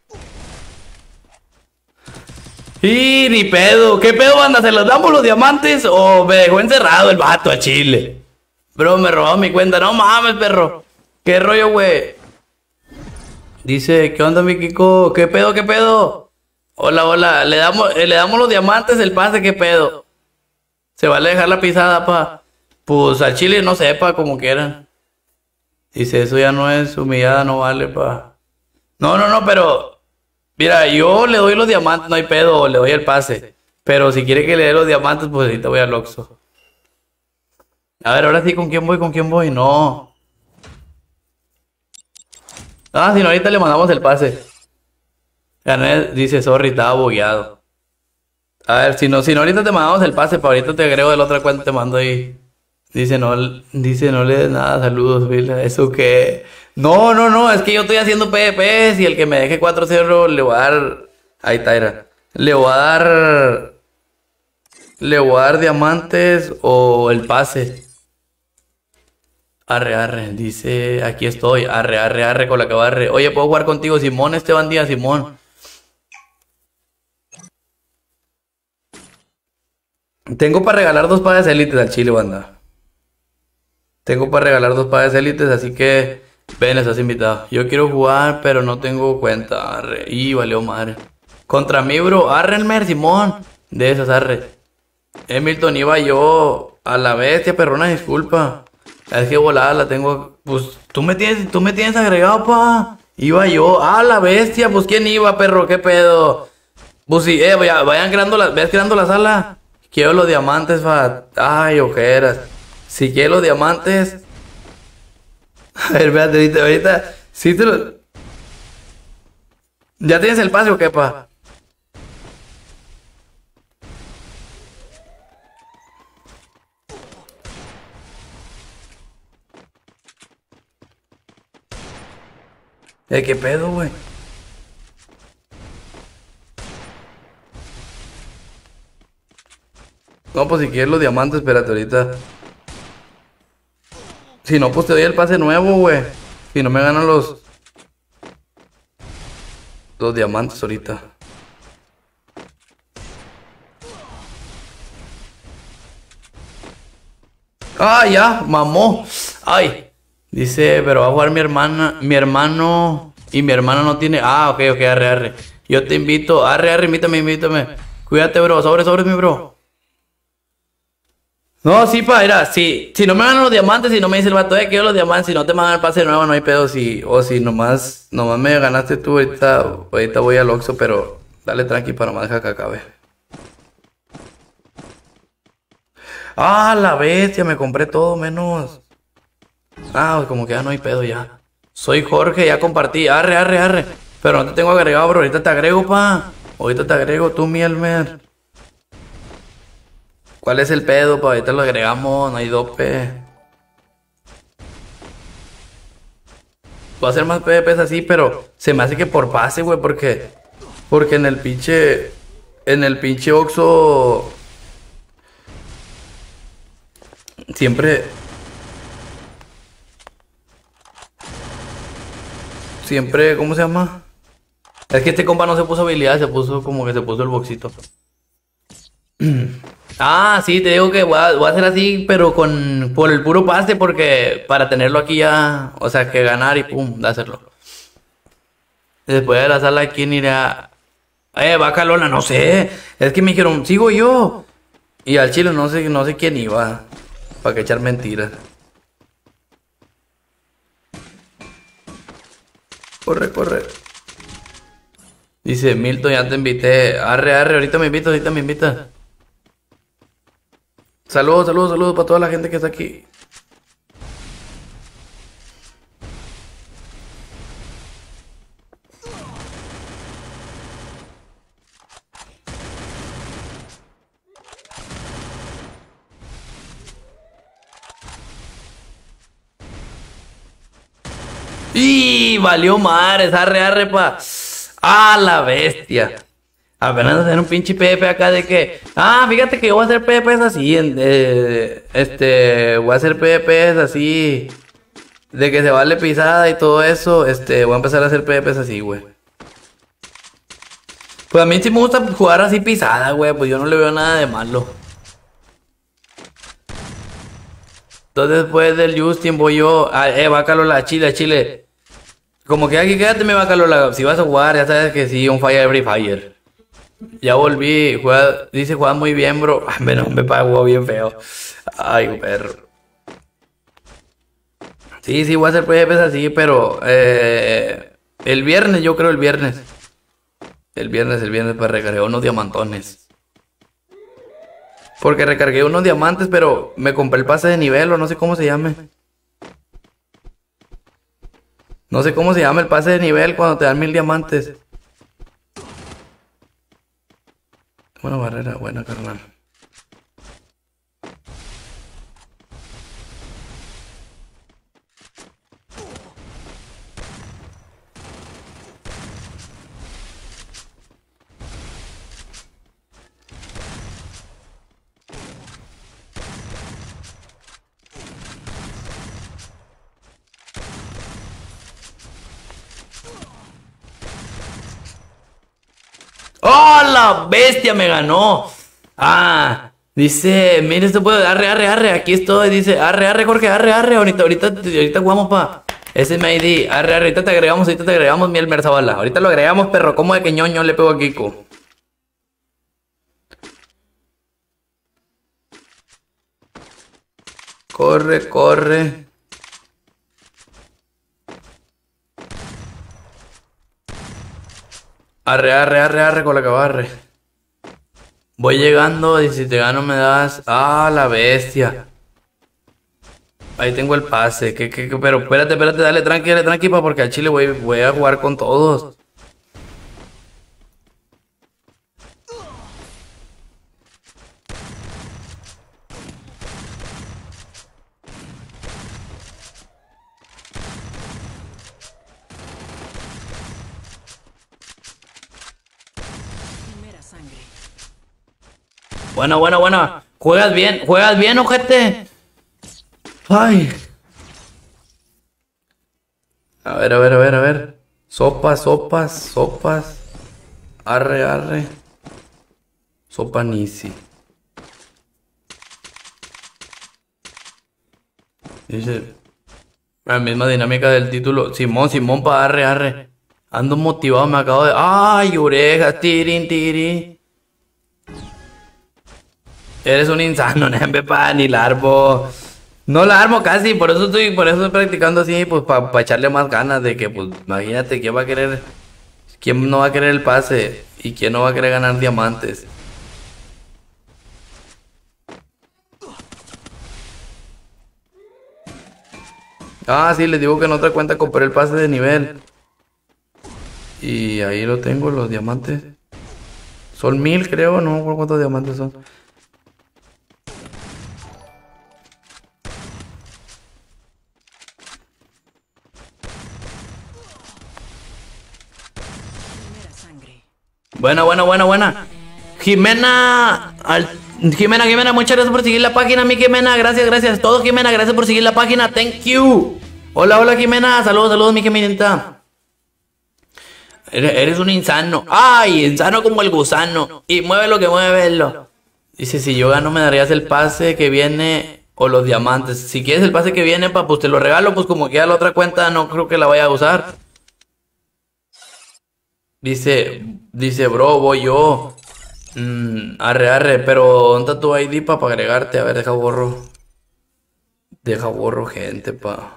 Y ni pedo. ¿Qué pedo, banda? ¿Se los damos los diamantes o me dejó encerrado el vato a Chile? Bro, me robó mi cuenta. No mames, perro. ¿Qué rollo, güey? Dice, ¿qué onda, mi Kiko? ¿Qué pedo? Hola. Le damos los diamantes, el pase, ¿qué pedo? Se vale dejar la pisada, pa. Pues al Chile no sepa, como quieran. Dice, eso ya no es humillada, no vale, pa. No, pero... Mira, yo le doy los diamantes, no hay pedo, le doy el pase. Pero si quiere que le dé los diamantes, pues ahorita voy al Oxxo. A ver, ahora sí, ¿con quién voy? No. Ah, si no, ahorita le mandamos el pase. Gané, dice, sorry, estaba bugueado. A ver, si no, ahorita te mandamos el pase, para ahorita te agrego de la otra cuenta, te mando ahí. Dice, no le des nada, saludos, Vila. ¿Eso qué? No, es que yo estoy haciendo PvP y el que me deje 4-0 le voy a dar... Ahí, Tyra. Le voy a dar diamantes o el pase. Arre, arre, dice, aquí estoy, arre, arre, arre, con la que barre. Oye, ¿puedo jugar contigo, Simón, Esteban Díaz, Simón? Tengo para regalar dos pagas élites al Chile, banda. Tengo para regalar dos pagas élites, así que ven, estás invitado. Yo quiero jugar, pero no tengo cuenta, arre. Y valió madre. Contra mí, bro, arre, Elmer, Simón. De esas, arre. Hamilton, iba yo a la bestia, perrona, disculpa. Es que volada la tengo. Pues tú me tienes agregado, pa. Iba yo a la bestia, pues quién iba, perro, qué pedo. Pues sí, vayan creando ¿ves creando la sala? Quiero los diamantes, fa. Ay, ojeras. Si quiero los diamantes. A ver, espérate, ahorita. Sí te lo. ¿Ya tienes el pase o qué, pa? ¿Qué pedo, güey? No, pues si quieres los diamantes, espérate ahorita. Si no, pues te doy el pase nuevo, güey. Si no me ganan los diamantes ahorita. Ah, ya, mamó. Ay. Dice, pero va a jugar mi hermana, mi hermano. Y mi hermano no tiene. Ah, ok, ok, arre, arre. Yo te invito. Arre, arre, invítame. Cuídate, bro. Sobres, mi bro. No, sí, pa, mira, si no me ganan los diamantes, si no me dice el vato, quiero los diamantes, si no te mandan el pase nuevo, no hay pedo, o si nomás me ganaste tú, ahorita voy al Oxxo, pero dale tranqui para nomás dejar que acabe. Ah, la bestia, me compré todo menos. Ah, como que ya no hay pedo ya. Soy Jorge, ya compartí, arre, arre, arre. Pero no te tengo agregado, bro, ahorita te agrego, pa. Ahorita te agrego, tú, mi Elmer. ¿Cuál es el pedo, pa? Ahorita lo agregamos, no hay dope. Voy a hacer más PvPs así, pero se me hace que por pase, güey, porque en el pinche Oxxo siempre, ¿cómo se llama? Es que este compa no se puso habilidad, se puso como que se puso el boxito. Ah, sí, te digo que voy a hacer así, pero por el puro pase, porque para tenerlo aquí ya, o sea, que ganar y pum, de hacerlo. Después de la sala, ¿quién irá? Vaca Lola, no sé. Es que me dijeron, sigo yo. Y al chile no sé quién iba. Para que echar mentiras. Corre, corre. Dice Milton, ya te invité. Arre, arre, ahorita me invitas. Saludos para toda la gente que está aquí. Y valió madres, arre, arre, pa. Ah, la bestia. Apenas hacer un pinche PvP acá de que. Ah, fíjate que yo voy a hacer PvPs así. Voy a hacer PvPs así. De que se vale pisada y todo eso. Voy a empezar a hacer PvPs así, güey. Pues a mí sí me gusta jugar así pisada, güey. Pues yo no le veo nada de malo. Entonces después del Justin voy yo. Bácalo la Chile, Chile. Como que aquí quédate, me Bácalo la. Si vas a jugar, ya sabes que sí, un fire every fire. Ya volví, dice juega muy bien, bro. Ay, me pagó bien feo. Ay, perro. Sí, voy a hacer PvPs así, pero el viernes, yo creo el viernes. El viernes para recargar unos diamantones. Porque recargué unos diamantes, pero me compré el pase de nivel o no sé cómo se llame. No sé cómo se llama el pase de nivel cuando te dan 1000 diamantes. Buena barrera, buena carnal. la bestia! Me ganó. Ah, dice, mire, esto puede, arre, aquí estoy, dice, arre, Jorge, arre, ahorita jugamos pa. Ese es mi ID, arre, ahorita te agregamos, Miel Merzabala. Ahorita lo agregamos, perro, ¿cómo de que ñoño le pego a Kiko? Corre. Arre, con la que barre. Voy llegando y si te gano me das... ¡Ah, la bestia! Ahí tengo el pase. Pero espérate, dale tranqui, pa, porque al chile voy a jugar con todos. Primera sangre. Buena. Juegas bien, ojete. Ay. A ver. Sopas. Arre. Sopa Nisi. Dice la misma dinámica del título. Simón pa arre. Ando motivado, me acabo de. ¡Ay, orejas! Tirin. Eres un insano, nembe pa, ni la armo. No la armo casi, por eso estoy practicando así, pues para echarle más ganas de que, pues, imagínate, quién no va a querer el pase y quién no va a querer ganar diamantes. Ah, sí, les digo que en otra cuenta compré el pase de nivel. Y ahí lo tengo, los diamantes. Son 1000, creo, no me acuerdo cuántos diamantes son. Primera sangre. Buena. Jimena, muchas gracias por seguir la página, mi Jimena, gracias. Todo, Jimena, gracias por seguir la página, thank you. Hola, Jimena, saludos, mi Jimenita. Eres un insano. Ay, insano como el gusano. Y mueve lo que muévelo. Dice, si yo gano me darías el pase que viene o los diamantes. Si quieres el pase que viene, pa, pues te lo regalo, pues como queda la otra cuenta, no creo que la vaya a usar. Dice, bro, voy yo. Arre, pero ¿dónde está tu ID para agregarte? A ver, deja borro gente, pa.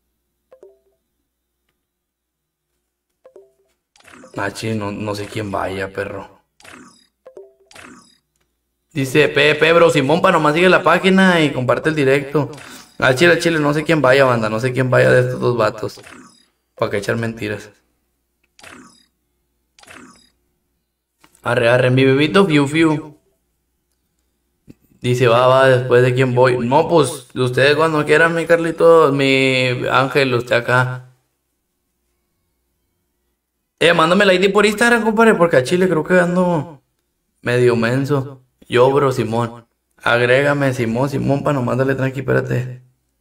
Machi, no sé quién vaya, perro. Dice, bro, Simón, pa, nomás sigue la página y comparte el directo. Al chile, no sé quién vaya, banda, no sé quién vaya de estos dos vatos. Para que echar mentiras. Arre, mi bebito, fiu. Dice, va, después de quién voy. No, pues, ustedes cuando quieran, mi Carlitos, mi Ángel, usted acá. Mándame la ID por Instagram, compadre, porque a Chile creo que ando medio menso. Yo, bro, Simón. Agrégame, Simón, para nomás darle tranqui, espérate.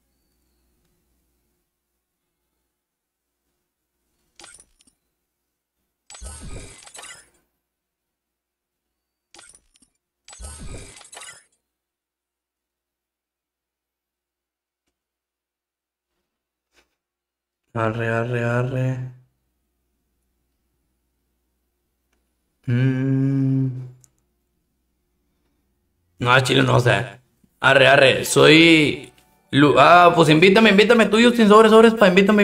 Arre. No, a Chile no sé. Arre. Soy... pues invítame tú, Justin, sobres, pa, invítame.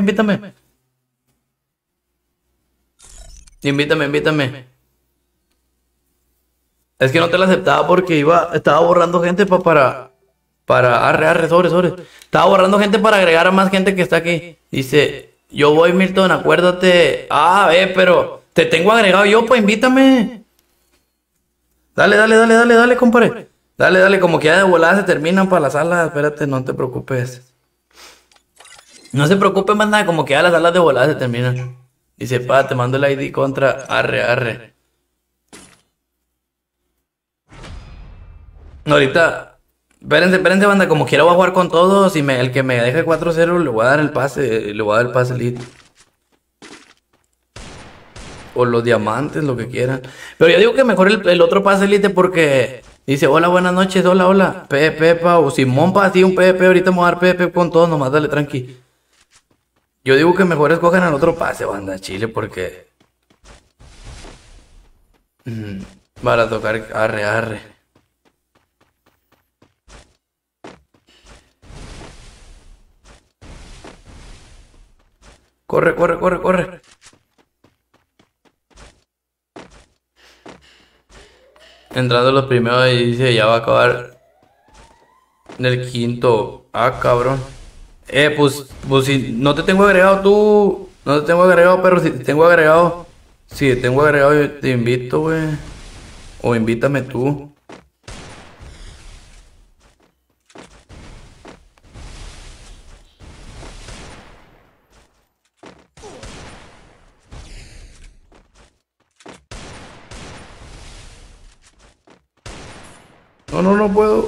Invítame. Es que no te la aceptaba porque estaba borrando gente arre, sobres. Estaba borrando gente para agregar a más gente que está aquí. Dice, yo voy, Milton, acuérdate. Pero te tengo agregado yo, pues invítame. Dale, compadre. Dale, como que ya de volada se terminan para la sala. Espérate, no te preocupes. No se preocupe, más nada, como que ya las salas de volada se terminan. Dice, pa, te mando el ID contra arre. Ahorita, espérense, banda, como quiera voy a jugar con todos y el que me deje 4-0 le voy a dar el pase lead. O los diamantes, lo que quieran. Pero yo digo que mejor el otro pase elite porque dice, hola, buenas noches, hola, hola. Pepa o Simón pa, sí, un PP, ahorita me voy a dar PP con todo, nomás dale tranqui. Yo digo que mejor escojan al otro pase, banda Chile, porque mm, para tocar arre, arre. Corre, corre, corre, corre. Entrando los primeros y dice, ya va a acabar en el quinto. Ah, cabrón. Pues si no te tengo agregado tú, no te tengo agregado, pero si te tengo agregado, yo te invito, güey. O invítame tú. No, no, no puedo.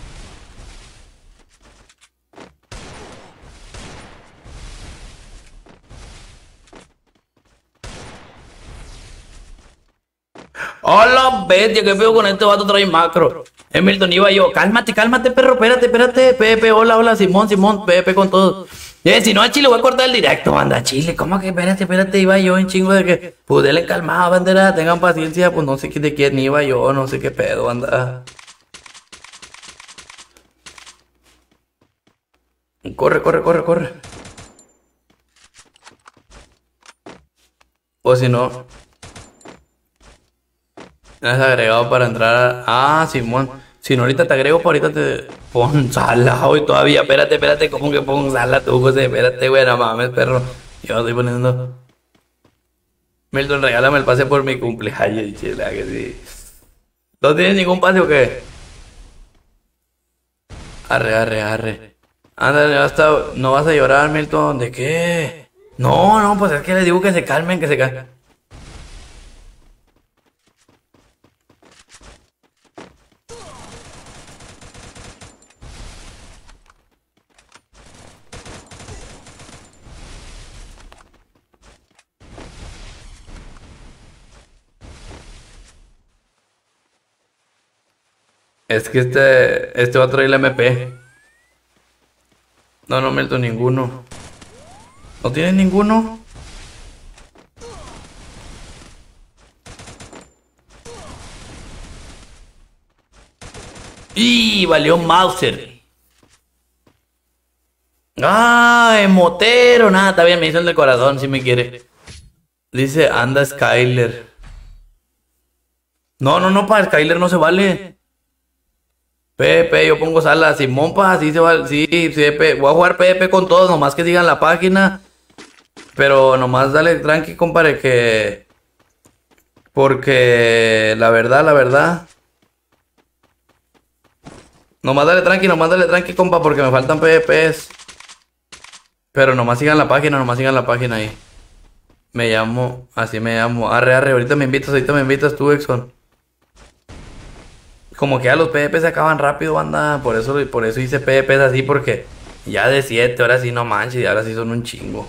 Hola, bestia, qué feo con este vato trae macro. Milton iba yo, cálmate, cálmate, perro, espérate, espérate, Pepe, hola, hola, Simón, Simón, Pepe con todo. Si no a Chile voy a cortar el directo, anda, Chile, ¿cómo que espérate, espérate? Iba yo en chingo de que, pues dele calmado, bandera, tengan paciencia, pues no sé de quién iba yo, no sé qué pedo, anda. Corre, corre, corre, corre. O si no, has agregado para entrar a... Ah, Simón. Si no, ahorita te agrego, para ahorita te... Pon sala hoy todavía. Espérate, espérate, ¿cómo que pon sala tú, José? Espérate, güey, no mames, perro. Yo estoy poniendo... Milton, regálame el pase por mi cumpleaños, chela, que sí. ¿No tienes ningún pase o qué? Arre, arre, arre. Ándale, basta, no vas a llorar, Milton. ¿De qué? No, no, pues es que les digo que se calmen, que se calmen. Es que este va a traer la MP. No, no, Milton, ninguno. ¿No tienes ninguno? ¡Y valió Mauser! ¡Ah, emotero! Nada, está bien, me hizo el de corazón si me quiere. Dice, anda Skyler. No, no, no, para Skyler no se vale. Pepe, yo pongo sala. Simón, pa, sí se vale. Sí, sí, Pepe. Voy a jugar Pepe con todos, nomás que sigan la página. Pero nomás dale tranqui, compadre, que... Porque la verdad, la verdad. Nomás dale tranqui, compa, porque me faltan PvPs. Pero nomás sigan la página ahí. Me llamo, así me llamo. Arre, arre, ahorita me invitas tú, Exxon. Como que ya los PvP se acaban rápido, banda. Por eso hice PvPs así, porque ya de 7, ahora sí no manches, y ahora sí son un chingo.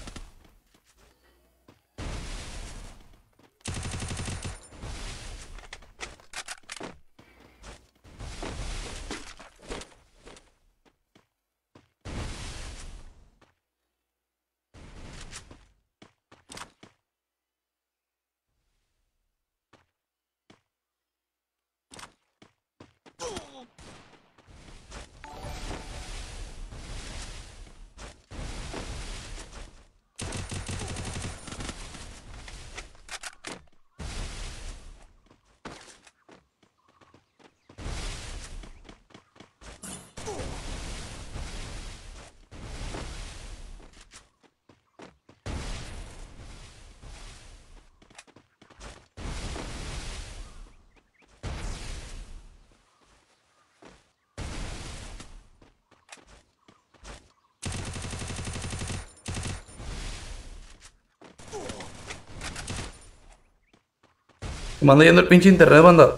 Me anda yendo el pinche internet, banda.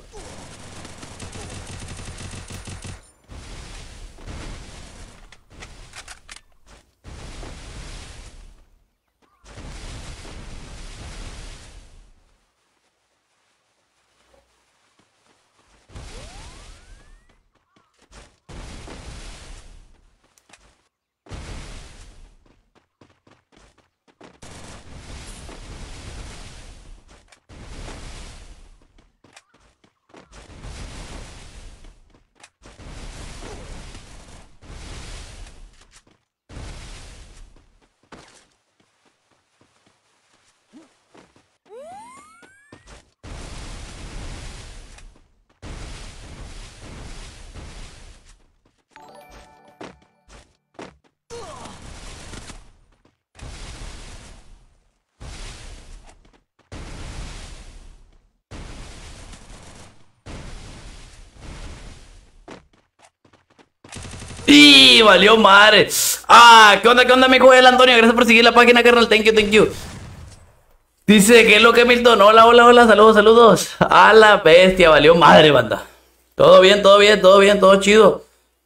¡Y valió madre! ¡Ah! ¿Qué onda, mi joven Antonio? Gracias por seguir la página, carnal. Thank you. Dice, ¿qué es lo que Milton? Hola, saludos. A la bestia, valió madre, banda. Todo bien, todo chido.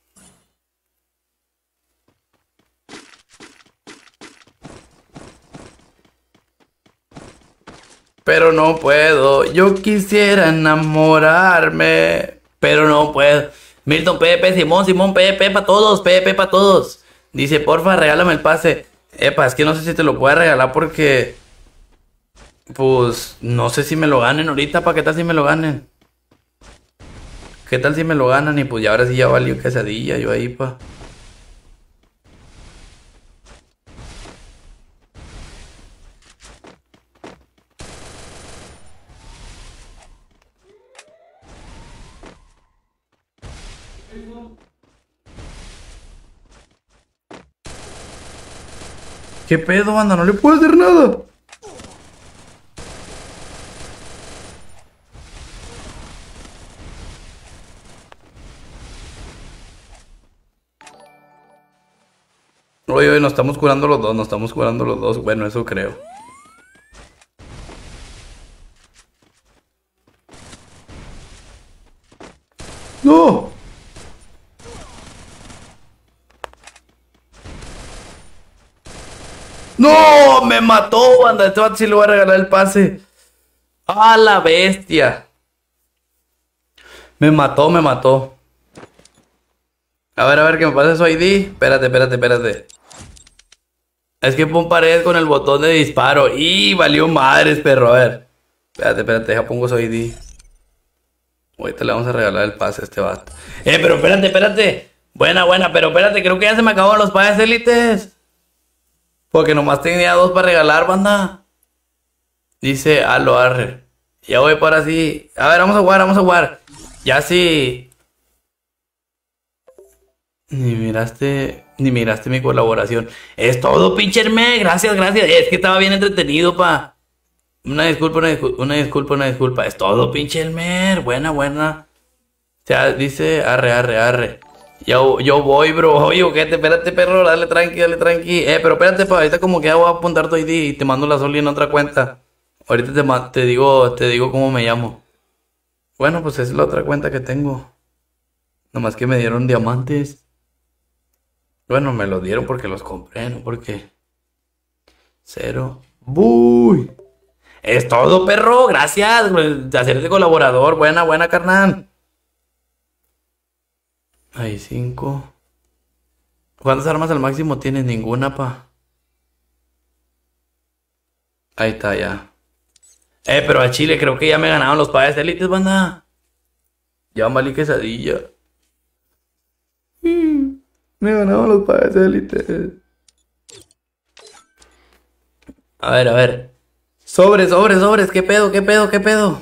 Pero no puedo, yo quisiera enamorarme, pero no puedo. Milton, PvP, Simón, PvP para todos, PvP para todos. Dice, porfa, regálame el pase. Epa, es que no sé si te lo puedo regalar porque... Pues, no sé si me lo ganen ahorita, ¿para qué tal si me lo ganen? ¿Qué tal si me lo ganan? Y pues ya ahora sí ya valió quesadilla, yo ahí, pa. ¿Qué pedo, banda? No le puedo hacer nada. Oye, nos estamos curando los dos. Bueno, eso creo. ¡No! ¡No! ¡Me mató, banda! Este vato sí le voy a regalar el pase. ¡A la bestia! Me mató. A ver, que me pase su ID. Espérate. Es que pon pared con el botón de disparo. ¡Y valió madres, perro! A ver. Espérate, ya pongo su ID. Ahorita le vamos a regalar el pase a este vato. Pero espérate. Buena, pero espérate, creo que ya se me acabaron los pases élites. Porque nomás tenía 2 para regalar, banda. Dice, lo arre. Ya voy para así. A ver, vamos a jugar. Ya sí. Ni miraste mi colaboración. Es todo, pinche Herme. Gracias. Es que estaba bien entretenido, pa. Una disculpa. Es todo, pinche Elmer. Buena. O sea, dice, arre. Yo voy, bro. Oye, ojete, espérate, perro. Dale tranqui. Pero espérate, pa. Ahorita como que ya voy a apuntar tu ID y te mando la Soli en otra cuenta. Ahorita te digo cómo me llamo. Bueno, pues es la otra cuenta que tengo. Nomás que me dieron diamantes. Bueno, me los dieron porque los compré, no porque... 0. ¡Buy! Es todo, perro. Gracias de hacerte colaborador. Buena, carnal. Hay 5. ¿Cuántas armas al máximo tienes? Ninguna, pa. Ahí está, ya. Pero a Chile creo que ya me ganaron los pases élites, banda. Ya valí quesadilla. Me ganaron los pases élites. A ver. Sobres. ¿Qué pedo?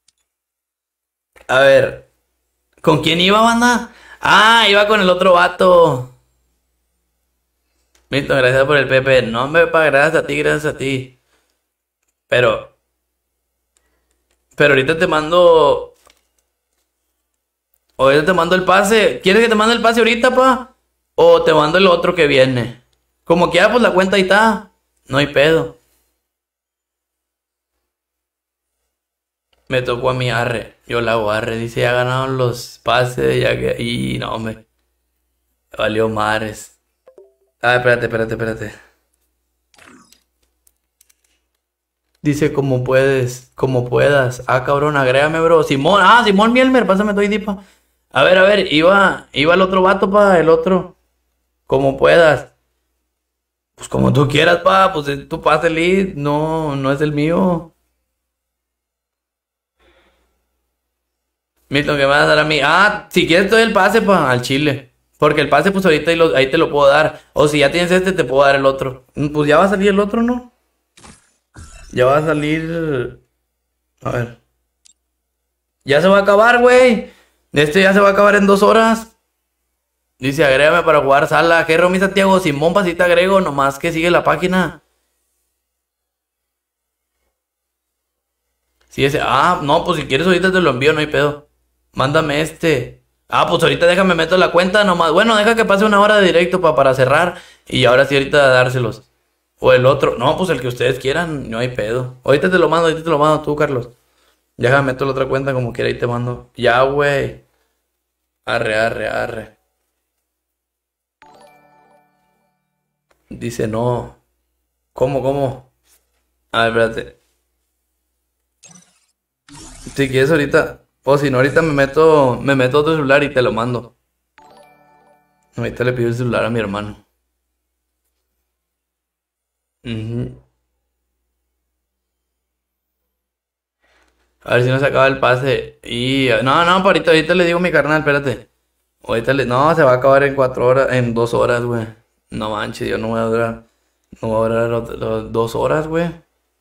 A ver. ¿Con quién iba, banda? Iba con el otro vato. Milton, gracias por el Pepe. No, me pa, gracias a ti. Pero ahorita te mando. Ahorita te mando el pase. ¿Quieres que te mande el pase ahorita, pa? O te mando el otro que viene. Como quiera, pues la cuenta ahí está. No hay pedo. Me tocó a mi arre. Yo la hago arre. Dice, ya ganaron los pases. Ya que... Y no, hombre. Valió mares. Espérate. Dice, como puedas. Cabrón, agrégame, bro. Simón Mielmer, pásame tu ID, pa. A ver, iba el otro vato, pa, el otro. Como puedas. Pues como tú quieras, pa, pues es tu pase lead, no es el mío. Milton, ¿qué me vas a dar a mí? Si quieres te doy el pase, pa, al chile. Porque el pase, pues ahorita ahí te lo puedo dar. O si ya tienes este, te puedo dar el otro. Pues ya va a salir el otro, ¿no? Ya va a salir... A ver. Ya se va a acabar, güey. Este ya se va a acabar en 2 horas. Dice, agrégame para jugar sala. ¿Qué mi Santiago? Simón, pasita agrego, nomás que sigue la página. Sí, ese. No, pues si quieres ahorita te lo envío, no hay pedo. Mándame este. Ah, pues ahorita déjame meto la cuenta nomás. Bueno, deja que pase una hora de directo para cerrar. Y ahora sí, ahorita dárselos. O el otro. No, pues el que ustedes quieran. No hay pedo. Ahorita te lo mando tú, Carlos. Déjame meto la otra cuenta como quiera y te mando. Ya, güey. Arre, arre, arre. Dice no. ¿Cómo, cómo? A ver, espérate. Si quieres ahorita. O si no, ahorita me meto otro celular y te lo mando. Ahorita le pido el celular a mi hermano. Ujú. A ver si no se acaba el pase. Y. No, no, ahorita le digo a mi carnal, espérate. No, se va a acabar en 4 horas, en 2 horas, güey. No manches, yo no voy a durar. No voy a durar 2 horas, güey.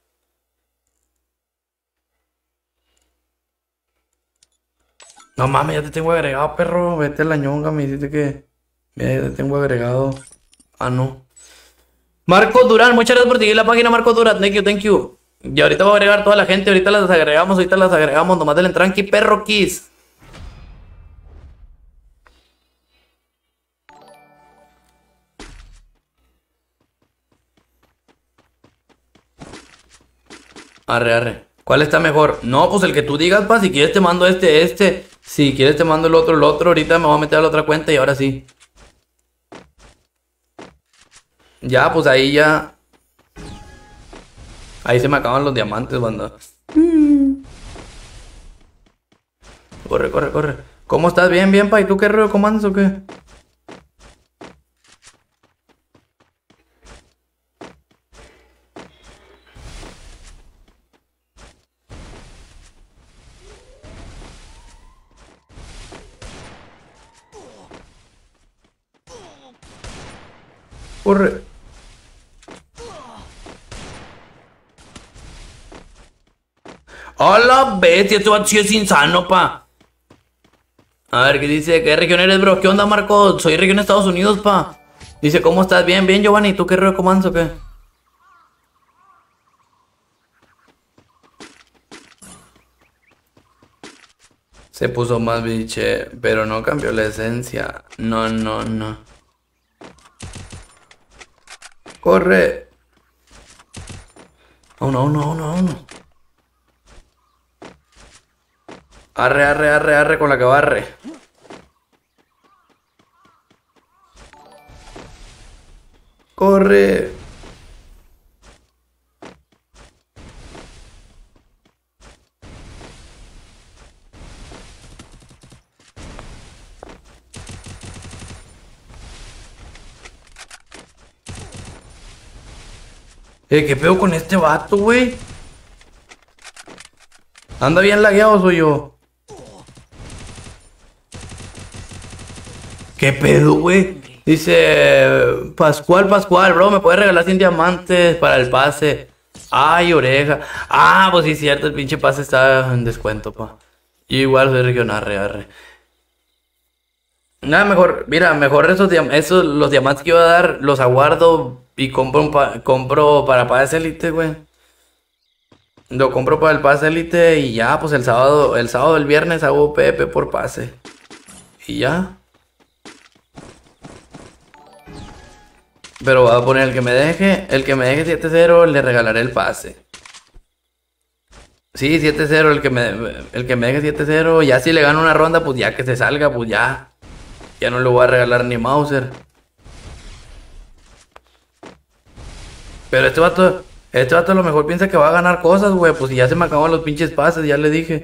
No mames, ya te tengo agregado, perro. Vete a la ñonga, me dijiste que. Mira, ya te tengo agregado. Ah, no. Marcos Durán, muchas gracias por seguir la página, Marcos Durán. Thank you, thank you. Y ahorita voy a agregar toda la gente. Ahorita las agregamos. Nomás del tranqui, perro kiss. Arre, arre. ¿Cuál está mejor? No, pues el que tú digas, pa. Si quieres te mando este. Si quieres te mando el otro. Ahorita me voy a meter a la otra cuenta y ahora sí. Ya, pues ahí ya. Ahí se me acaban los diamantes, banda. Corre, corre, corre. ¿Cómo estás? Bien, bien, pa. ¿Y tú qué rollo? ¿Cómo andas o qué? Corre. ¡A la bestia! Esto sí es insano, pa. A ver, ¿qué dice? ¿Qué región eres, bro? ¿Qué onda, Marco? Soy región de Estados Unidos, pa. Dice, ¿cómo estás? Bien, bien, Giovanni. ¿Tú qué rollo? ¿Cómo andas o qué? Se puso más biche, pero no cambió la esencia. No, no, no. Corre. A uno, a uno, a uno, a uno. Arre, arre, arre, arre con la que barre. Corre. ¿Qué pedo con este vato, güey? ¿Anda bien lagueado soy yo? ¿Qué pedo, güey? Dice Pascual, Pascual, bro, ¿me puedes regalar 100 diamantes para el pase? Ay, oreja. Ah, pues sí, cierto, el pinche pase está en descuento, pa. Yo igual soy regional, arre, arre. Nada, mejor, mira, mejor esos, los diamantes que iba a dar, los aguardo y compro para pase elite, güey. Lo compro para el pase elite y ya, pues el viernes hago PP por pase. Y ya. Pero voy a poner el que me deje 7-0, le regalaré el pase. Sí, 7-0, el que me deje 7-0, ya si le gano una ronda, pues ya que se salga, pues ya. Ya no le voy a regalar ni Mauser. Pero este vato a lo mejor piensa que va a ganar cosas, güey. Pues si ya se me acaban los pinches pases, ya le dije.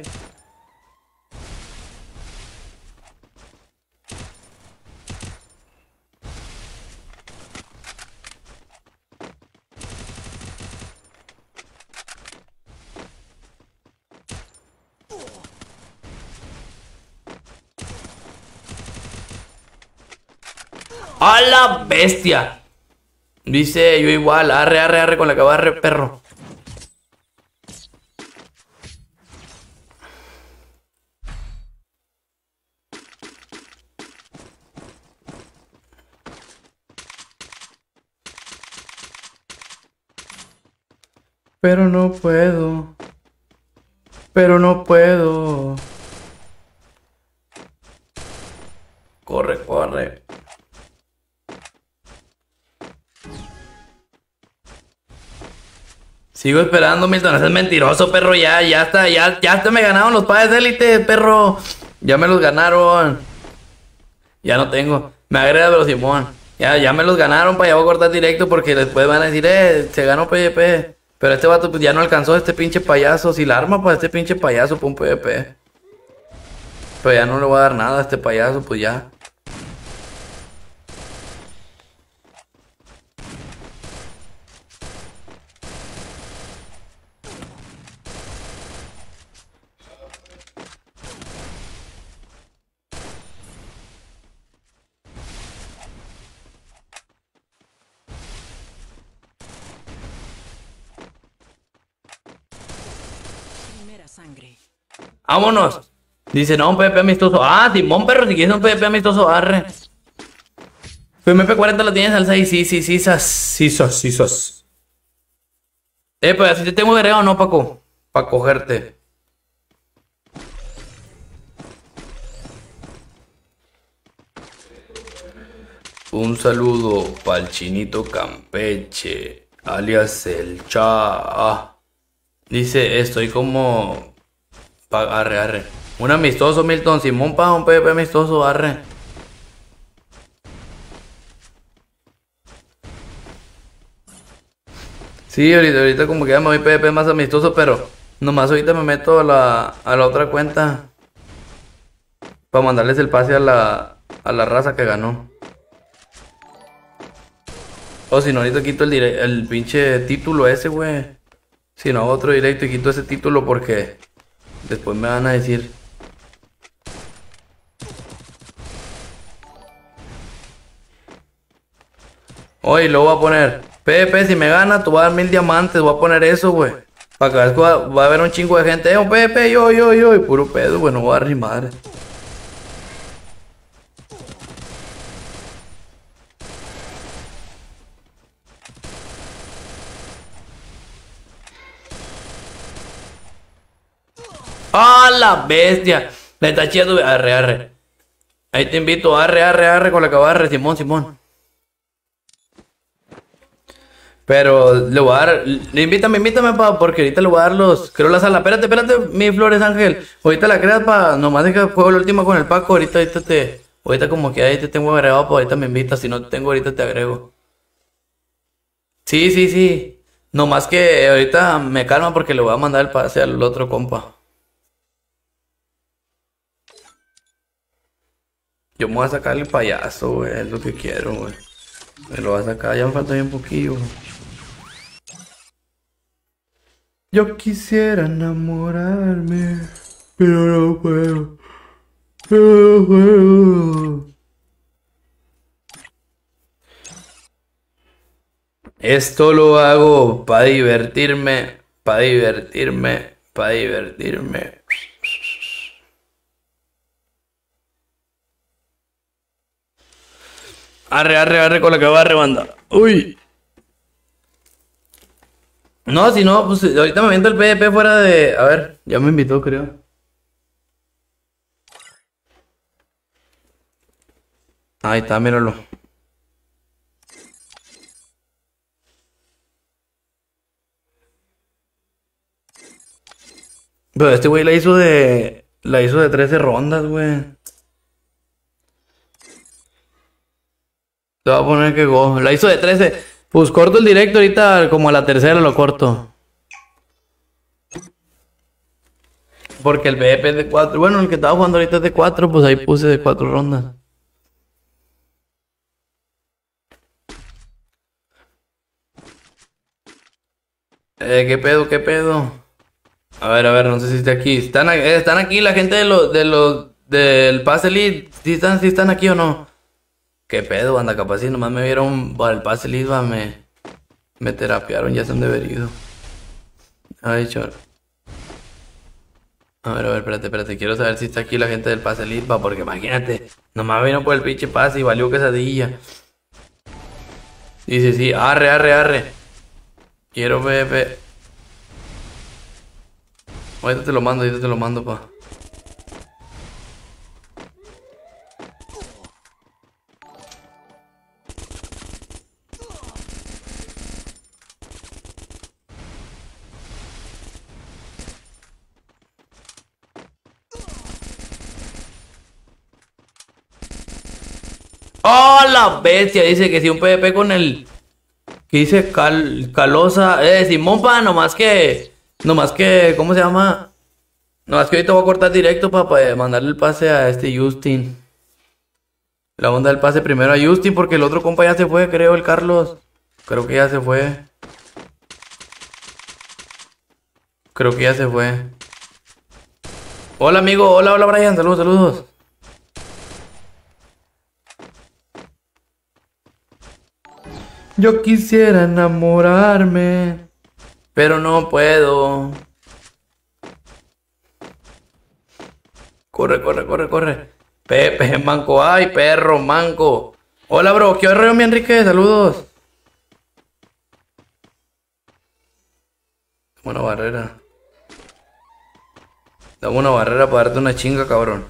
¡A la bestia! Dice yo igual, arre, arre, arre con la que barre, perro. Pero no puedo. Pero no puedo. Corre, corre. Sigo esperando, Milton. Ese es mentiroso, perro. Ya está. Ya hasta me ganaron los padres de élite, perro. Ya me los ganaron. Ya no tengo. Me agrega pero Simón. Ya me los ganaron, pa. Ya voy a cortar directo porque después van a decir, se ganó PvP. Pero este vato pues ya no alcanzó este pinche payaso. Si la arma para este pinche payaso para un PvP. Pero ya no le voy a dar nada a este payaso, pues ya. Primera sangre. ¡Vámonos! Dice, no, un PvP amistoso. Ah, Simón, perro, si quieres un PvP amistoso, arre. Tu MP40 lo tienes al 6. Sí, sas. Pues así te tengo agregado, ¿no, Paco? Para cogerte. Un saludo pa'l Chinito Campeche, alias el Cha. Dice, estoy como... Arre. Un amistoso, Milton. Simón, pa, un PvP amistoso, arre. Sí, ahorita como que ya me voy PvP más amistoso, pero nomás ahorita me meto a la otra cuenta para mandarles el pase a la raza que ganó. O si no, ahorita quito el pinche título ese, güey. Si no hago otro directo y quito ese título porque después me van a decir. Oye, lo voy a poner PvP, si me gana, tú vas a dar 1000 diamantes. Voy a poner eso, güey. Para que veas que va a haber un chingo de gente. Un PvP, yo. Y puro pedo, güey. No voy a dar ni madre. ¡Ah, la bestia! Le está chido, arre. Ahí te invito, arre con la que arre, Simón. Pero le voy a dar, invítame porque ahorita le voy a dar creo la sala. Espérate, mi Flores Ángel. Ahorita la creas nomás deja juego la última con el Paco. Ahorita como que ahí te tengo agregado, pues ahorita me invitas. Si no te tengo, ahorita te agrego. Sí. Nomás que ahorita me calma porque le voy a mandar el pase al otro compa. Yo me voy a sacar el payaso, güey, es lo que quiero, güey. Me lo voy a sacar, ya me falta bien poquillo, güey. Yo quisiera enamorarme, pero no puedo. Esto lo hago para divertirme. Arre con la que va a rebandar. Uy. No, si no, pues ahorita me viento el PvP fuera de... A ver, ya me invitó, creo. Ahí está, míralo. Pero este güey la hizo de 13 rondas, güey. Te voy a poner que go. La hizo de 13. Pues corto el directo ahorita, como a la tercera lo corto. Porque el BP es de 4. Bueno, el que estaba jugando ahorita es de 4, pues ahí puse de 4 rondas. ¿Qué pedo? A ver, no sé si está aquí. Están aquí la gente del Pass Elite. ¿Sí están aquí o no? ¿Qué pedo, banda? Capaz si nomás me vieron para el Pass Elite, me terapiaron, ya se han deberido. Ay, chor. A ver, espérate. Quiero saber si está aquí la gente del Pass Elite, porque imagínate. Nomás vino por el pinche pase y valió quesadilla. Sí. Arre. Quiero PvP. Ahorita te lo mando, pa. ¡Oh, la bestia! Dice que si un PvP con el... Que dice Calosa... Simón, pa, nomás que... ¿Cómo se llama? Nomás que ahorita voy a cortar directo para mandarle el pase a este Justin. La onda del pase primero a Justin porque el otro compa ya se fue, creo, el Carlos. Creo que ya se fue. Creo que ya se fue. Hola, amigo. Hola, hola, Brian. Saludos, saludos. Yo quisiera enamorarme, pero no puedo. Corre, corre, corre, corre. Pepe, manco. Ay, perro, manco. Hola, bro. ¿Qué rollo, mi Enrique? Saludos. Dame una barrera. Dame una barrera para darte una chinga, cabrón.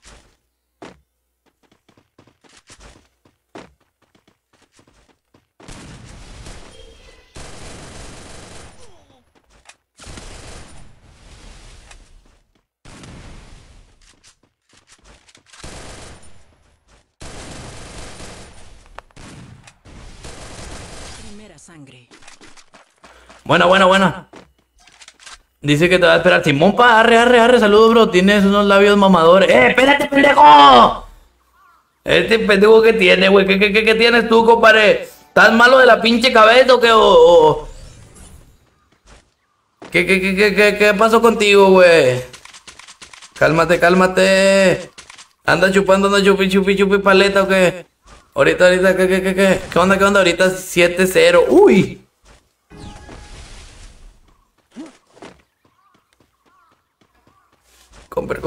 Primera sangre. Buena, buena, buena. Dice que te va a esperar. Simón, pa, arre, arre, arre. Saludos, bro. Tienes unos labios mamadores. Espérate, pendejo! Este pendejo que tiene, güey. ¿Qué tienes tú, compadre? ¿Estás malo de la pinche cabeza o qué? ¿Qué pasó contigo, güey? Cálmate, cálmate. Anda chupando, anda chupi paleta o qué. Ahorita, ¿qué onda, qué onda? Ahorita 7-0. ¡Uy! Compre.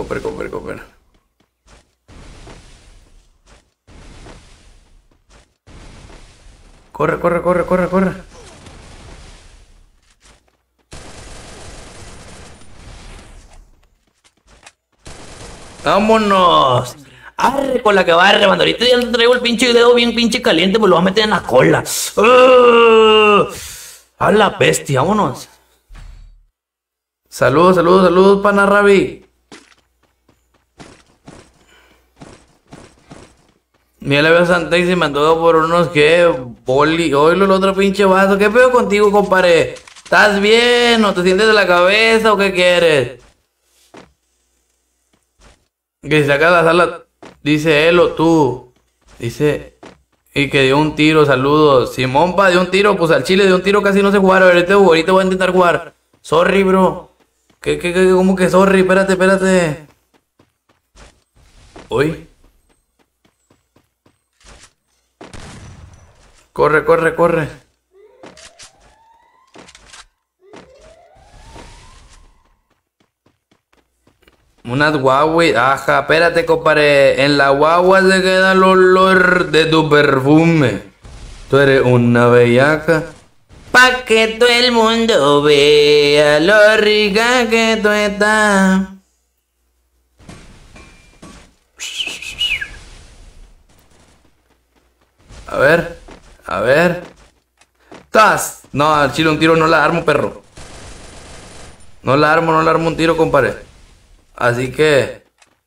Corre. ¡Vámonos! ¡Arre con la que barre, banda! Ahorita ya le traigo el pinche dedo bien pinche caliente, pues lo voy a meter en la cola. ¡A la bestia! ¡Vámonos! Saludos, pana Rabi. Mira, le veo a Santex y me anduvo por unos que boli. Oílo el otro pinche vaso. ¿Qué pedo contigo, compadre? ¿Estás bien o te sientes de la cabeza o qué quieres? Que si sacas la sala, dice él o tú. Dice. Y que dio un tiro, saludos. Simón, pa, dio un tiro, pues al chile de un tiro casi no se jugaron. Ahorita voy a intentar jugar. Sorry, bro. ¿Cómo que sorry? Espérate. Uy. Corre. Unas Huawei, ajá, espérate, compadre. En la guagua se queda el olor de tu perfume. Tú eres una bellaca. Pa' que todo el mundo vea lo rica que tú estás. A ver. ¡Tas! No, al chile un tiro no la armo, perro. No la armo un tiro, compadre. Así que...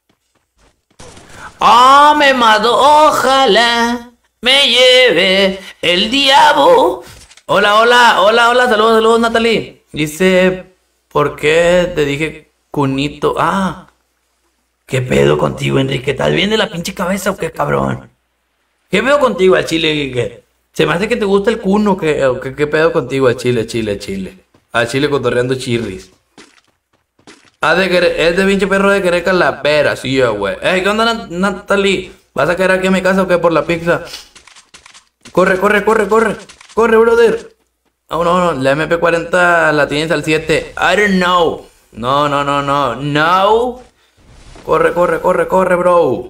¡Oh, me mató! ¡Ojalá me lleve el diablo! Hola, saludos, Natalie. Dice, ¿por qué te dije cunito? Ah, ¿qué pedo contigo, Enrique? ¿Estás bien de la pinche cabeza o qué, cabrón? ¿Qué pedo contigo al chile? ¿Qué? Se me hace que te gusta el cuno, ¿qué pedo contigo al chile? Al chile cotorreando chirris. Es de pinche perro de querer calavera, sí, güey. ¿Qué onda, Natalie? ¿Vas a quedar aquí a mi casa o qué por la pizza? Corre, brother. No, la MP40 la tienes al 7. I don't know. No. Corre, bro.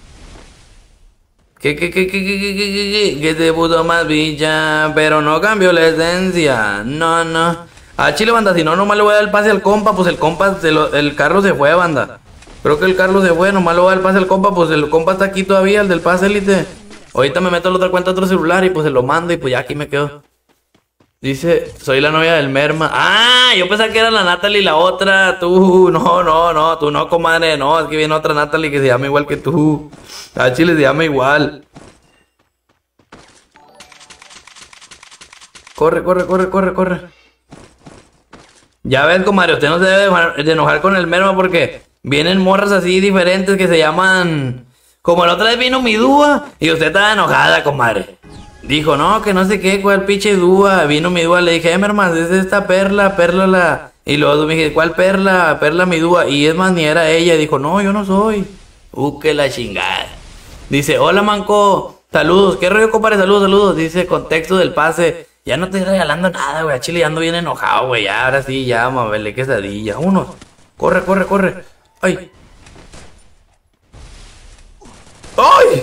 Que te puso más bicha, pero no cambió la esencia. No. A chile, banda, si no, nomás le voy a dar el pase al compa, pues el compa, el Carlos se fue, banda. Creo que el Carlos se fue, nomás le voy a dar el pase al compa, pues el compa está aquí todavía, el del pase élite. Ahorita me meto a la otra cuenta, a otro celular y pues se lo mando y pues ya aquí me quedo. Dice, soy la novia del Merma. Ah, yo pensaba que era la Natalie y la otra. Tú, no, tú no, comadre. No, es que viene otra Natalie que se llama igual que tú. A chile se llama igual. Corre, corre, corre, corre, corre. Ya ves, comadre, usted no se debe de enojar con el merma porque vienen morras así diferentes que se llaman... Como la otra vez vino mi dúa y usted estaba enojada, comadre. Dijo, no, que no sé qué, cuál pinche dúa. Vino mi dúa, le dije, merma, es esta perla, perla la... Y luego me dije, ¿cuál perla? Perla mi dúa. Y es más, ni era ella. Dijo, no, yo no soy. Que la chingada. Dice, hola, manco. Saludos. ¿Qué rollo, compadre? Saludos, saludos. Dice, contexto del pase. Ya no estoy regalando nada, güey. A Chile ya ando bien enojado, güey. Ya, ahora sí, ya, mamele, quesadilla. Uno. Corre, corre, corre. Ay. ¡Ay!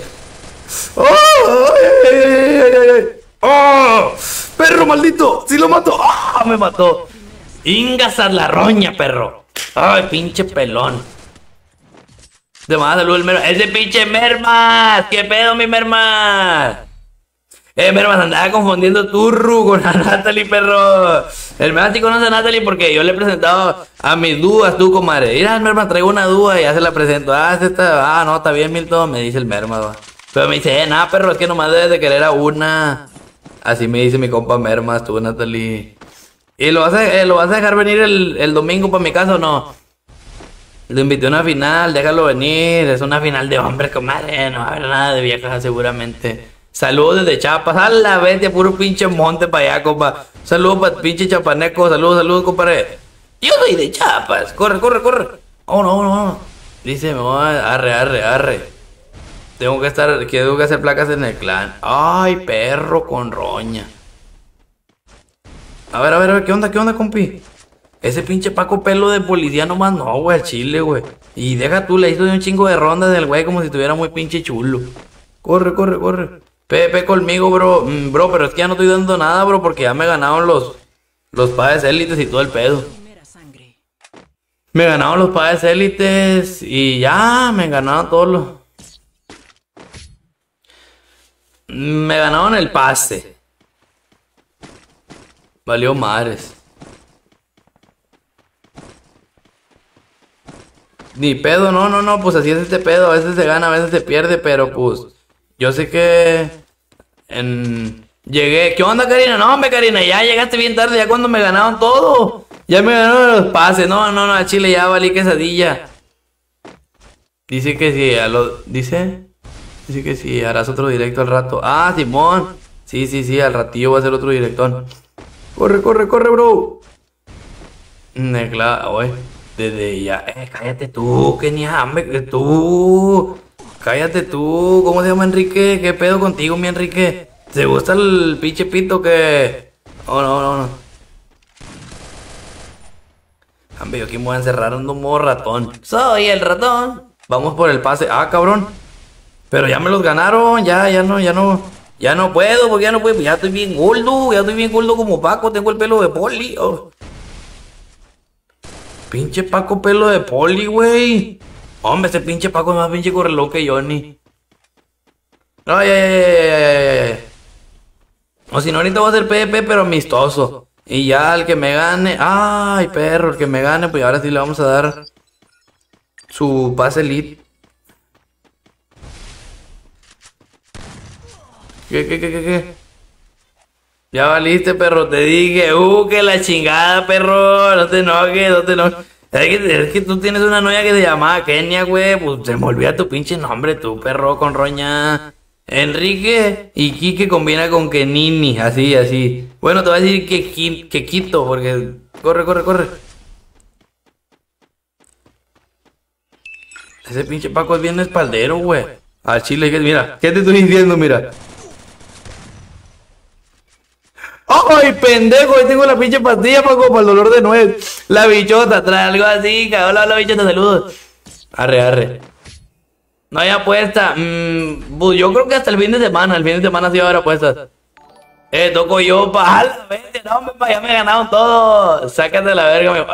¡Ay, ay, ay, ay, ay! ¡Oh! ¡Perro maldito! ¡Sí lo mato! ¡Ah! ¡Me mató! ¡Ingasar la roña, perro! ¡Ay, pinche pelón! De más, saludo el merma. ¡Ese pinche merma! ¿Qué pedo, mi merma? Merma, andaba confundiendo Turru con a Natalie, perro. El merma sí conoce a Natalie porque yo le he presentado a mis dúas, tú, comadre. Mira, el merma, traigo una dúa y ya se la presento. No, está bien, Milton, me dice el merma, va. Pero me dice, nada, perro, es que nomás debes de querer a una. Así me dice mi compa merma, tú, Natalie. ¿Y lo vas a dejar venir el domingo para mi casa o no? Lo invité a una final, déjalo venir. Es una final de hombres, comadre. No va a haber nada de viejas seguramente. Saludos desde Chiapas. A la bestia, puro pinche monte para allá, compa. Saludos para pinche chapaneco. Saludos, compadre. Yo soy de Chiapas. Corre, corre, corre. Oh, no, no. Dice, me voy a... Arre. Tengo que hacer placas en el clan. Ay, perro con roña. A ver, ¿qué onda, compi? Ese pinche Paco pelo de policía nomás no, güey, al chile, güey. Y deja tú, le hizo un chingo de rondas del güey como si estuviera muy pinche chulo. Corre, corre, corre. Pepe conmigo, bro. Bro, pero es que ya no estoy dando nada, bro, porque ya me ganaron los padres élites y todo el pedo. Me ganaron los padres élites y ya me ganaron todos los... Me ganaron el pase. Valió madres. Ni pedo, no, pues así es este pedo. A veces se gana, a veces se pierde, pero pues... Yo sé que... Llegué... ¿Qué onda, Karina? No, hombre, Karina, ya llegaste bien tarde, ya cuando me ganaron todo. Ya me ganaron los pases. No, a Chile ya valí quesadilla. Dice que si a lo... Dice que si harás otro directo al rato. Ah, Simón. Sí, al ratillo voy a hacer otro directón. Corre, bro. Claro, oye. Desde ya. Cállate tú, que ni hambre, tú. Cállate tú. ¿Cómo se llama Enrique? ¿Qué pedo contigo, mi Enrique? ¿Te gusta el pinche pito que...? Oh, no. Hambre, yo aquí me voy a encerrar un modo ratón. Soy el ratón. Vamos por el pase. Ah, cabrón. Pero ya me los ganaron. Ya no puedo, porque ya no puedo. Ya estoy bien gordo como Paco. Tengo el pelo de poli. Oh. Pinche Paco pelo de poli, güey. Hombre, ese pinche Paco es más pinche correlón que Johnny. Ay. O si no, ahorita voy a hacer PvP, pero amistoso. Y ya el que me gane... Ay, perro, el que me gane, pues ahora sí le vamos a dar su pase elite. ¿Qué? Ya valiste, perro, te dije, que la chingada, perro, no te enojes. Es que tú tienes una novia que se llamaba Kenia, güey, pues se me olvida tu pinche nombre, tú, perro, con roña. Enrique y Kike combina con Kenini, así. Bueno, te voy a decir que Quito, porque... Corre. Ese pinche Paco es bien espaldero, güey. Al chile, mira, ¿qué te estoy diciendo? Mira. ¡Ay, pendejo! Ahí tengo la pinche pastilla, Paco, para el dolor de nuez. La bichota, trae algo así, cabrón. Hola, bichota, saludos. Arre. No hay apuesta. Pues yo creo que hasta el fin de semana. El fin de semana sí va a haber apuestas. Toco yo, pa. Vete, no, hombre, pa, ya me ganaron todo. Sácate la verga, amigo.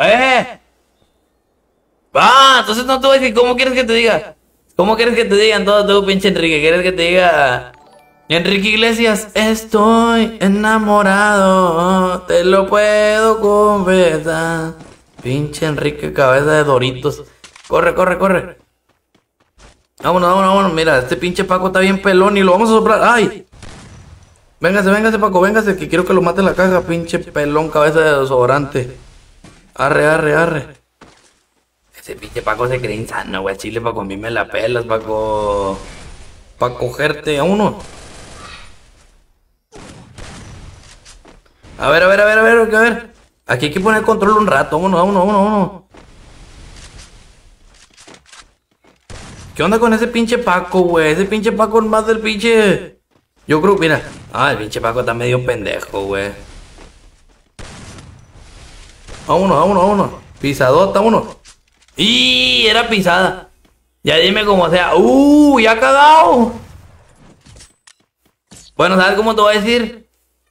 Entonces no te voy a decir, ¿cómo quieres que te diga? ¿Cómo quieres que te digan todo tú, pinche Enrique? ¿Quieres que te diga... Enrique Iglesias, estoy enamorado, te lo puedo confesar. Pinche Enrique, cabeza de Doritos. Corre. Vámonos. Mira, este pinche Paco está bien pelón y lo vamos a soplar. ¡Ay! Véngase, véngase, Paco, véngase, que quiero que lo mate en la caja, pinche pelón, cabeza de desodorante. Arre, arre, arre. Ese pinche Paco se cree insano, güey. Chile, Paco, a mí me la pelas, Paco. Pa' cogerte a uno. A ver, a ver, a ver, a ver, a ver. Aquí hay que poner control un rato. Vámonos, vámonos, vámonos, vámonos. ¿Qué onda con ese pinche Paco, güey? Ese pinche Paco más del pinche... Yo creo, mira. Ah, el pinche Paco está medio pendejo, güey. Vámonos, vámonos, vámonos. Pisadota, uno. ¡Y! Era pisada. Ya dime cómo sea. ¡Ya cagado! Bueno, ¿sabes cómo te voy a decir?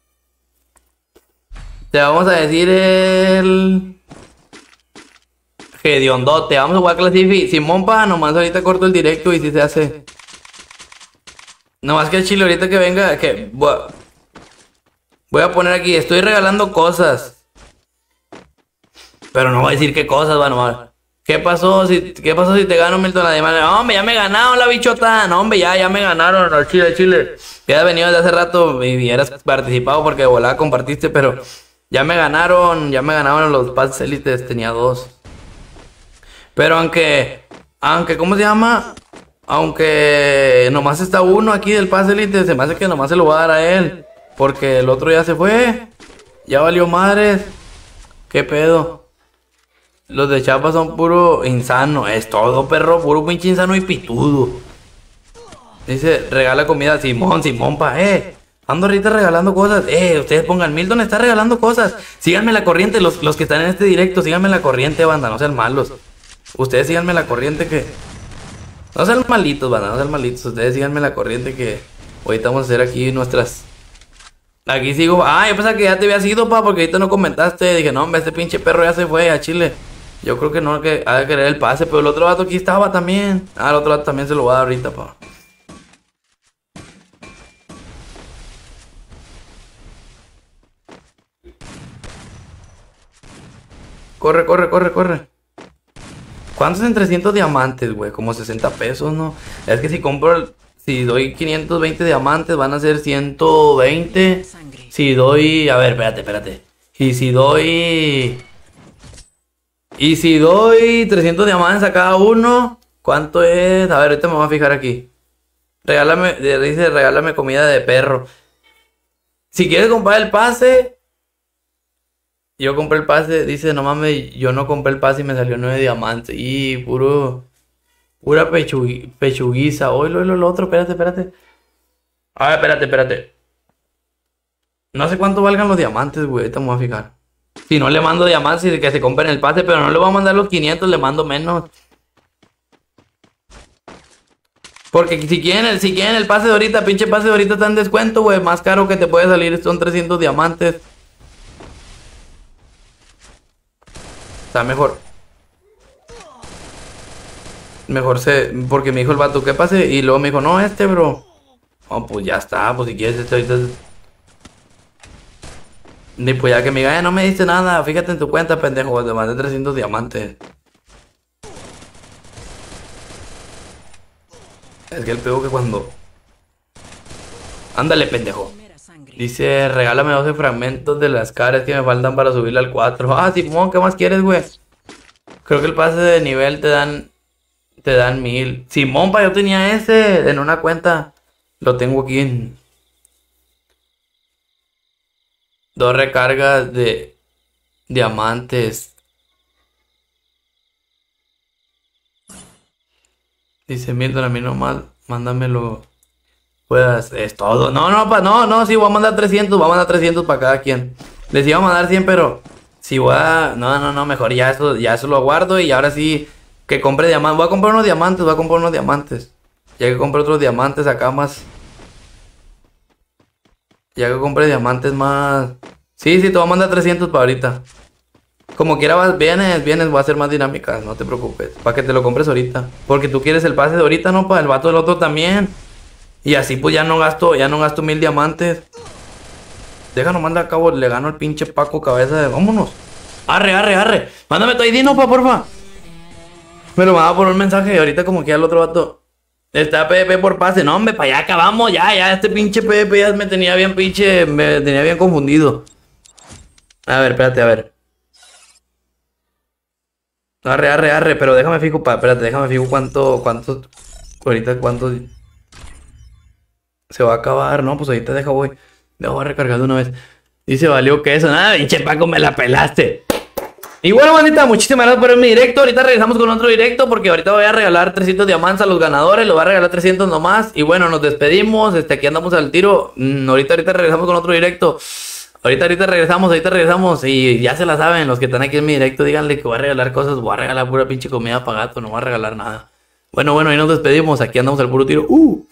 Te vamos a decir el... Hediondote. Vamos a jugar Classifi. Simón, pa, nomás ahorita corto el directo y si se hace. Nomás que el chile ahorita que venga, que... Voy a poner aquí, estoy regalando cosas. Pero no voy a decir qué cosas, va nomás. ¿Qué pasó si te gano Milton la demanda? No, hombre, ya me ganaron la bichota. No, hombre, ya me ganaron al Chile. Ya has venido desde hace rato y hubieras participado porque de volada compartiste, pero ya me ganaron los pases élites, tenía 2. Pero aunque, ¿cómo se llama? Aunque nomás está uno aquí del pase élite, se me hace que nomás se lo va a dar a él. Porque el otro ya se fue. Ya valió madres. ¿Qué pedo? Los de Chiapas son puro insano. Es todo, perro. Puro pinche insano y pitudo. Dice, regala comida. Simón, pa. Ando ahorita regalando cosas. Ustedes pongan, Milton está regalando cosas. Síganme la corriente. Los que están en este directo, síganme la corriente, banda. No sean malos. Ustedes síganme la corriente que... No sean malitos, banda. No sean malitos. Ustedes síganme la corriente que... Ahorita vamos a hacer aquí nuestras... Aquí sigo. Yo pensaba que ya te había ido, pa, porque ahorita no comentaste. Dije, no, hombre, este pinche perro ya se fue a Chile. Yo creo que no, que ha de querer el pase, pero el otro vato aquí estaba también. El otro vato también se lo va a dar ahorita, pa. Corre, corre, corre, corre. ¿Cuántos en 300 diamantes, güey? Como 60 pesos, ¿no? Es que si compro... Si doy 520 diamantes, van a ser 120. Si doy... A ver, espérate. Y si doy 300 diamantes a cada uno, ¿cuánto es? A ver, ahorita me voy a fijar aquí. Dice, regálame comida de perro. Si quieres comprar el pase... Yo compré el pase, dice, no mames, yo no compré el pase y me salió 9 diamantes. Y pura pechuguiza. Lo otro, espérate. A ver, espérate. No sé cuánto valgan los diamantes, güey. Ahorita me voy a fijar. Si no le mando diamantes y que se compren el pase, pero no le voy a mandar los 500, le mando menos. Porque si quieren el pase de ahorita, pinche pase de ahorita está en descuento, güey. Más caro que te puede salir son 300 diamantes. Está mejor. Porque me dijo el vato, ¿qué pase? Y luego me dijo, no, bro. Oh, pues ya está, pues si quieres ahorita. Y pues ya que me diga, no me diste nada, fíjate en tu cuenta, pendejo, te mandé 300 diamantes. Es que el peor que cuando... Ándale, pendejo. Dice, regálame 12 fragmentos de las caras que me faltan para subirle al 4. Ah, Simón, ¿qué más quieres, güey? Creo que el pase de nivel te dan 1000. Simón, pa, yo tenía ese en una cuenta. Lo tengo aquí en... 2 recargas de diamantes. Dice Milton, a mí nomás, mándamelo. Pues es todo. No, sí, voy a mandar 300. Voy a mandar 300 para cada quien. Les iba a mandar 100, pero... Si voy a... No, mejor ya eso lo guardo y ahora sí... Que compre diamantes. Voy a comprar unos diamantes. Ya que compre otros diamantes acá más... Ya que compre diamantes más... Sí, te voy a mandar 300 para ahorita. Como quiera vienes, voy a hacer más dinámicas, no te preocupes. Para que te lo compres ahorita. Porque tú quieres el pase de ahorita, ¿no? Para el vato del otro también. Y así pues ya no gasto 1000 diamantes. Déjanos mandar a cabo, le gano al pinche Paco cabeza de... Vámonos. Arre. Mándame tu ID, no, porfa. Me lo va a poner un mensaje y ahorita como que ya el otro vato... Está PvP por pase. No, hombre, para allá acabamos. Ya, este pinche PvP ya me tenía bien me tenía bien confundido. A ver, espérate, a ver. Arre, pero déjame fijo, espérate, déjame fijo ahorita cuánto se va a acabar, no, pues ahorita dejo recargar de una vez. Dice, valió que eso, nada, pinche Paco, me la pelaste. Y bueno, bandita, muchísimas gracias por ver mi directo. Ahorita regresamos con otro directo porque ahorita voy a regalar 300 diamantes a los ganadores. Los voy a regalar 300 nomás. Y bueno, nos despedimos. Aquí andamos al tiro. Ahorita regresamos con otro directo. Ahorita regresamos. Y ya se la saben, los que están aquí en mi directo, díganle que voy a regalar cosas. Voy a regalar pura pinche comida para gato. No voy a regalar nada. Bueno, ahí nos despedimos. Aquí andamos al puro tiro.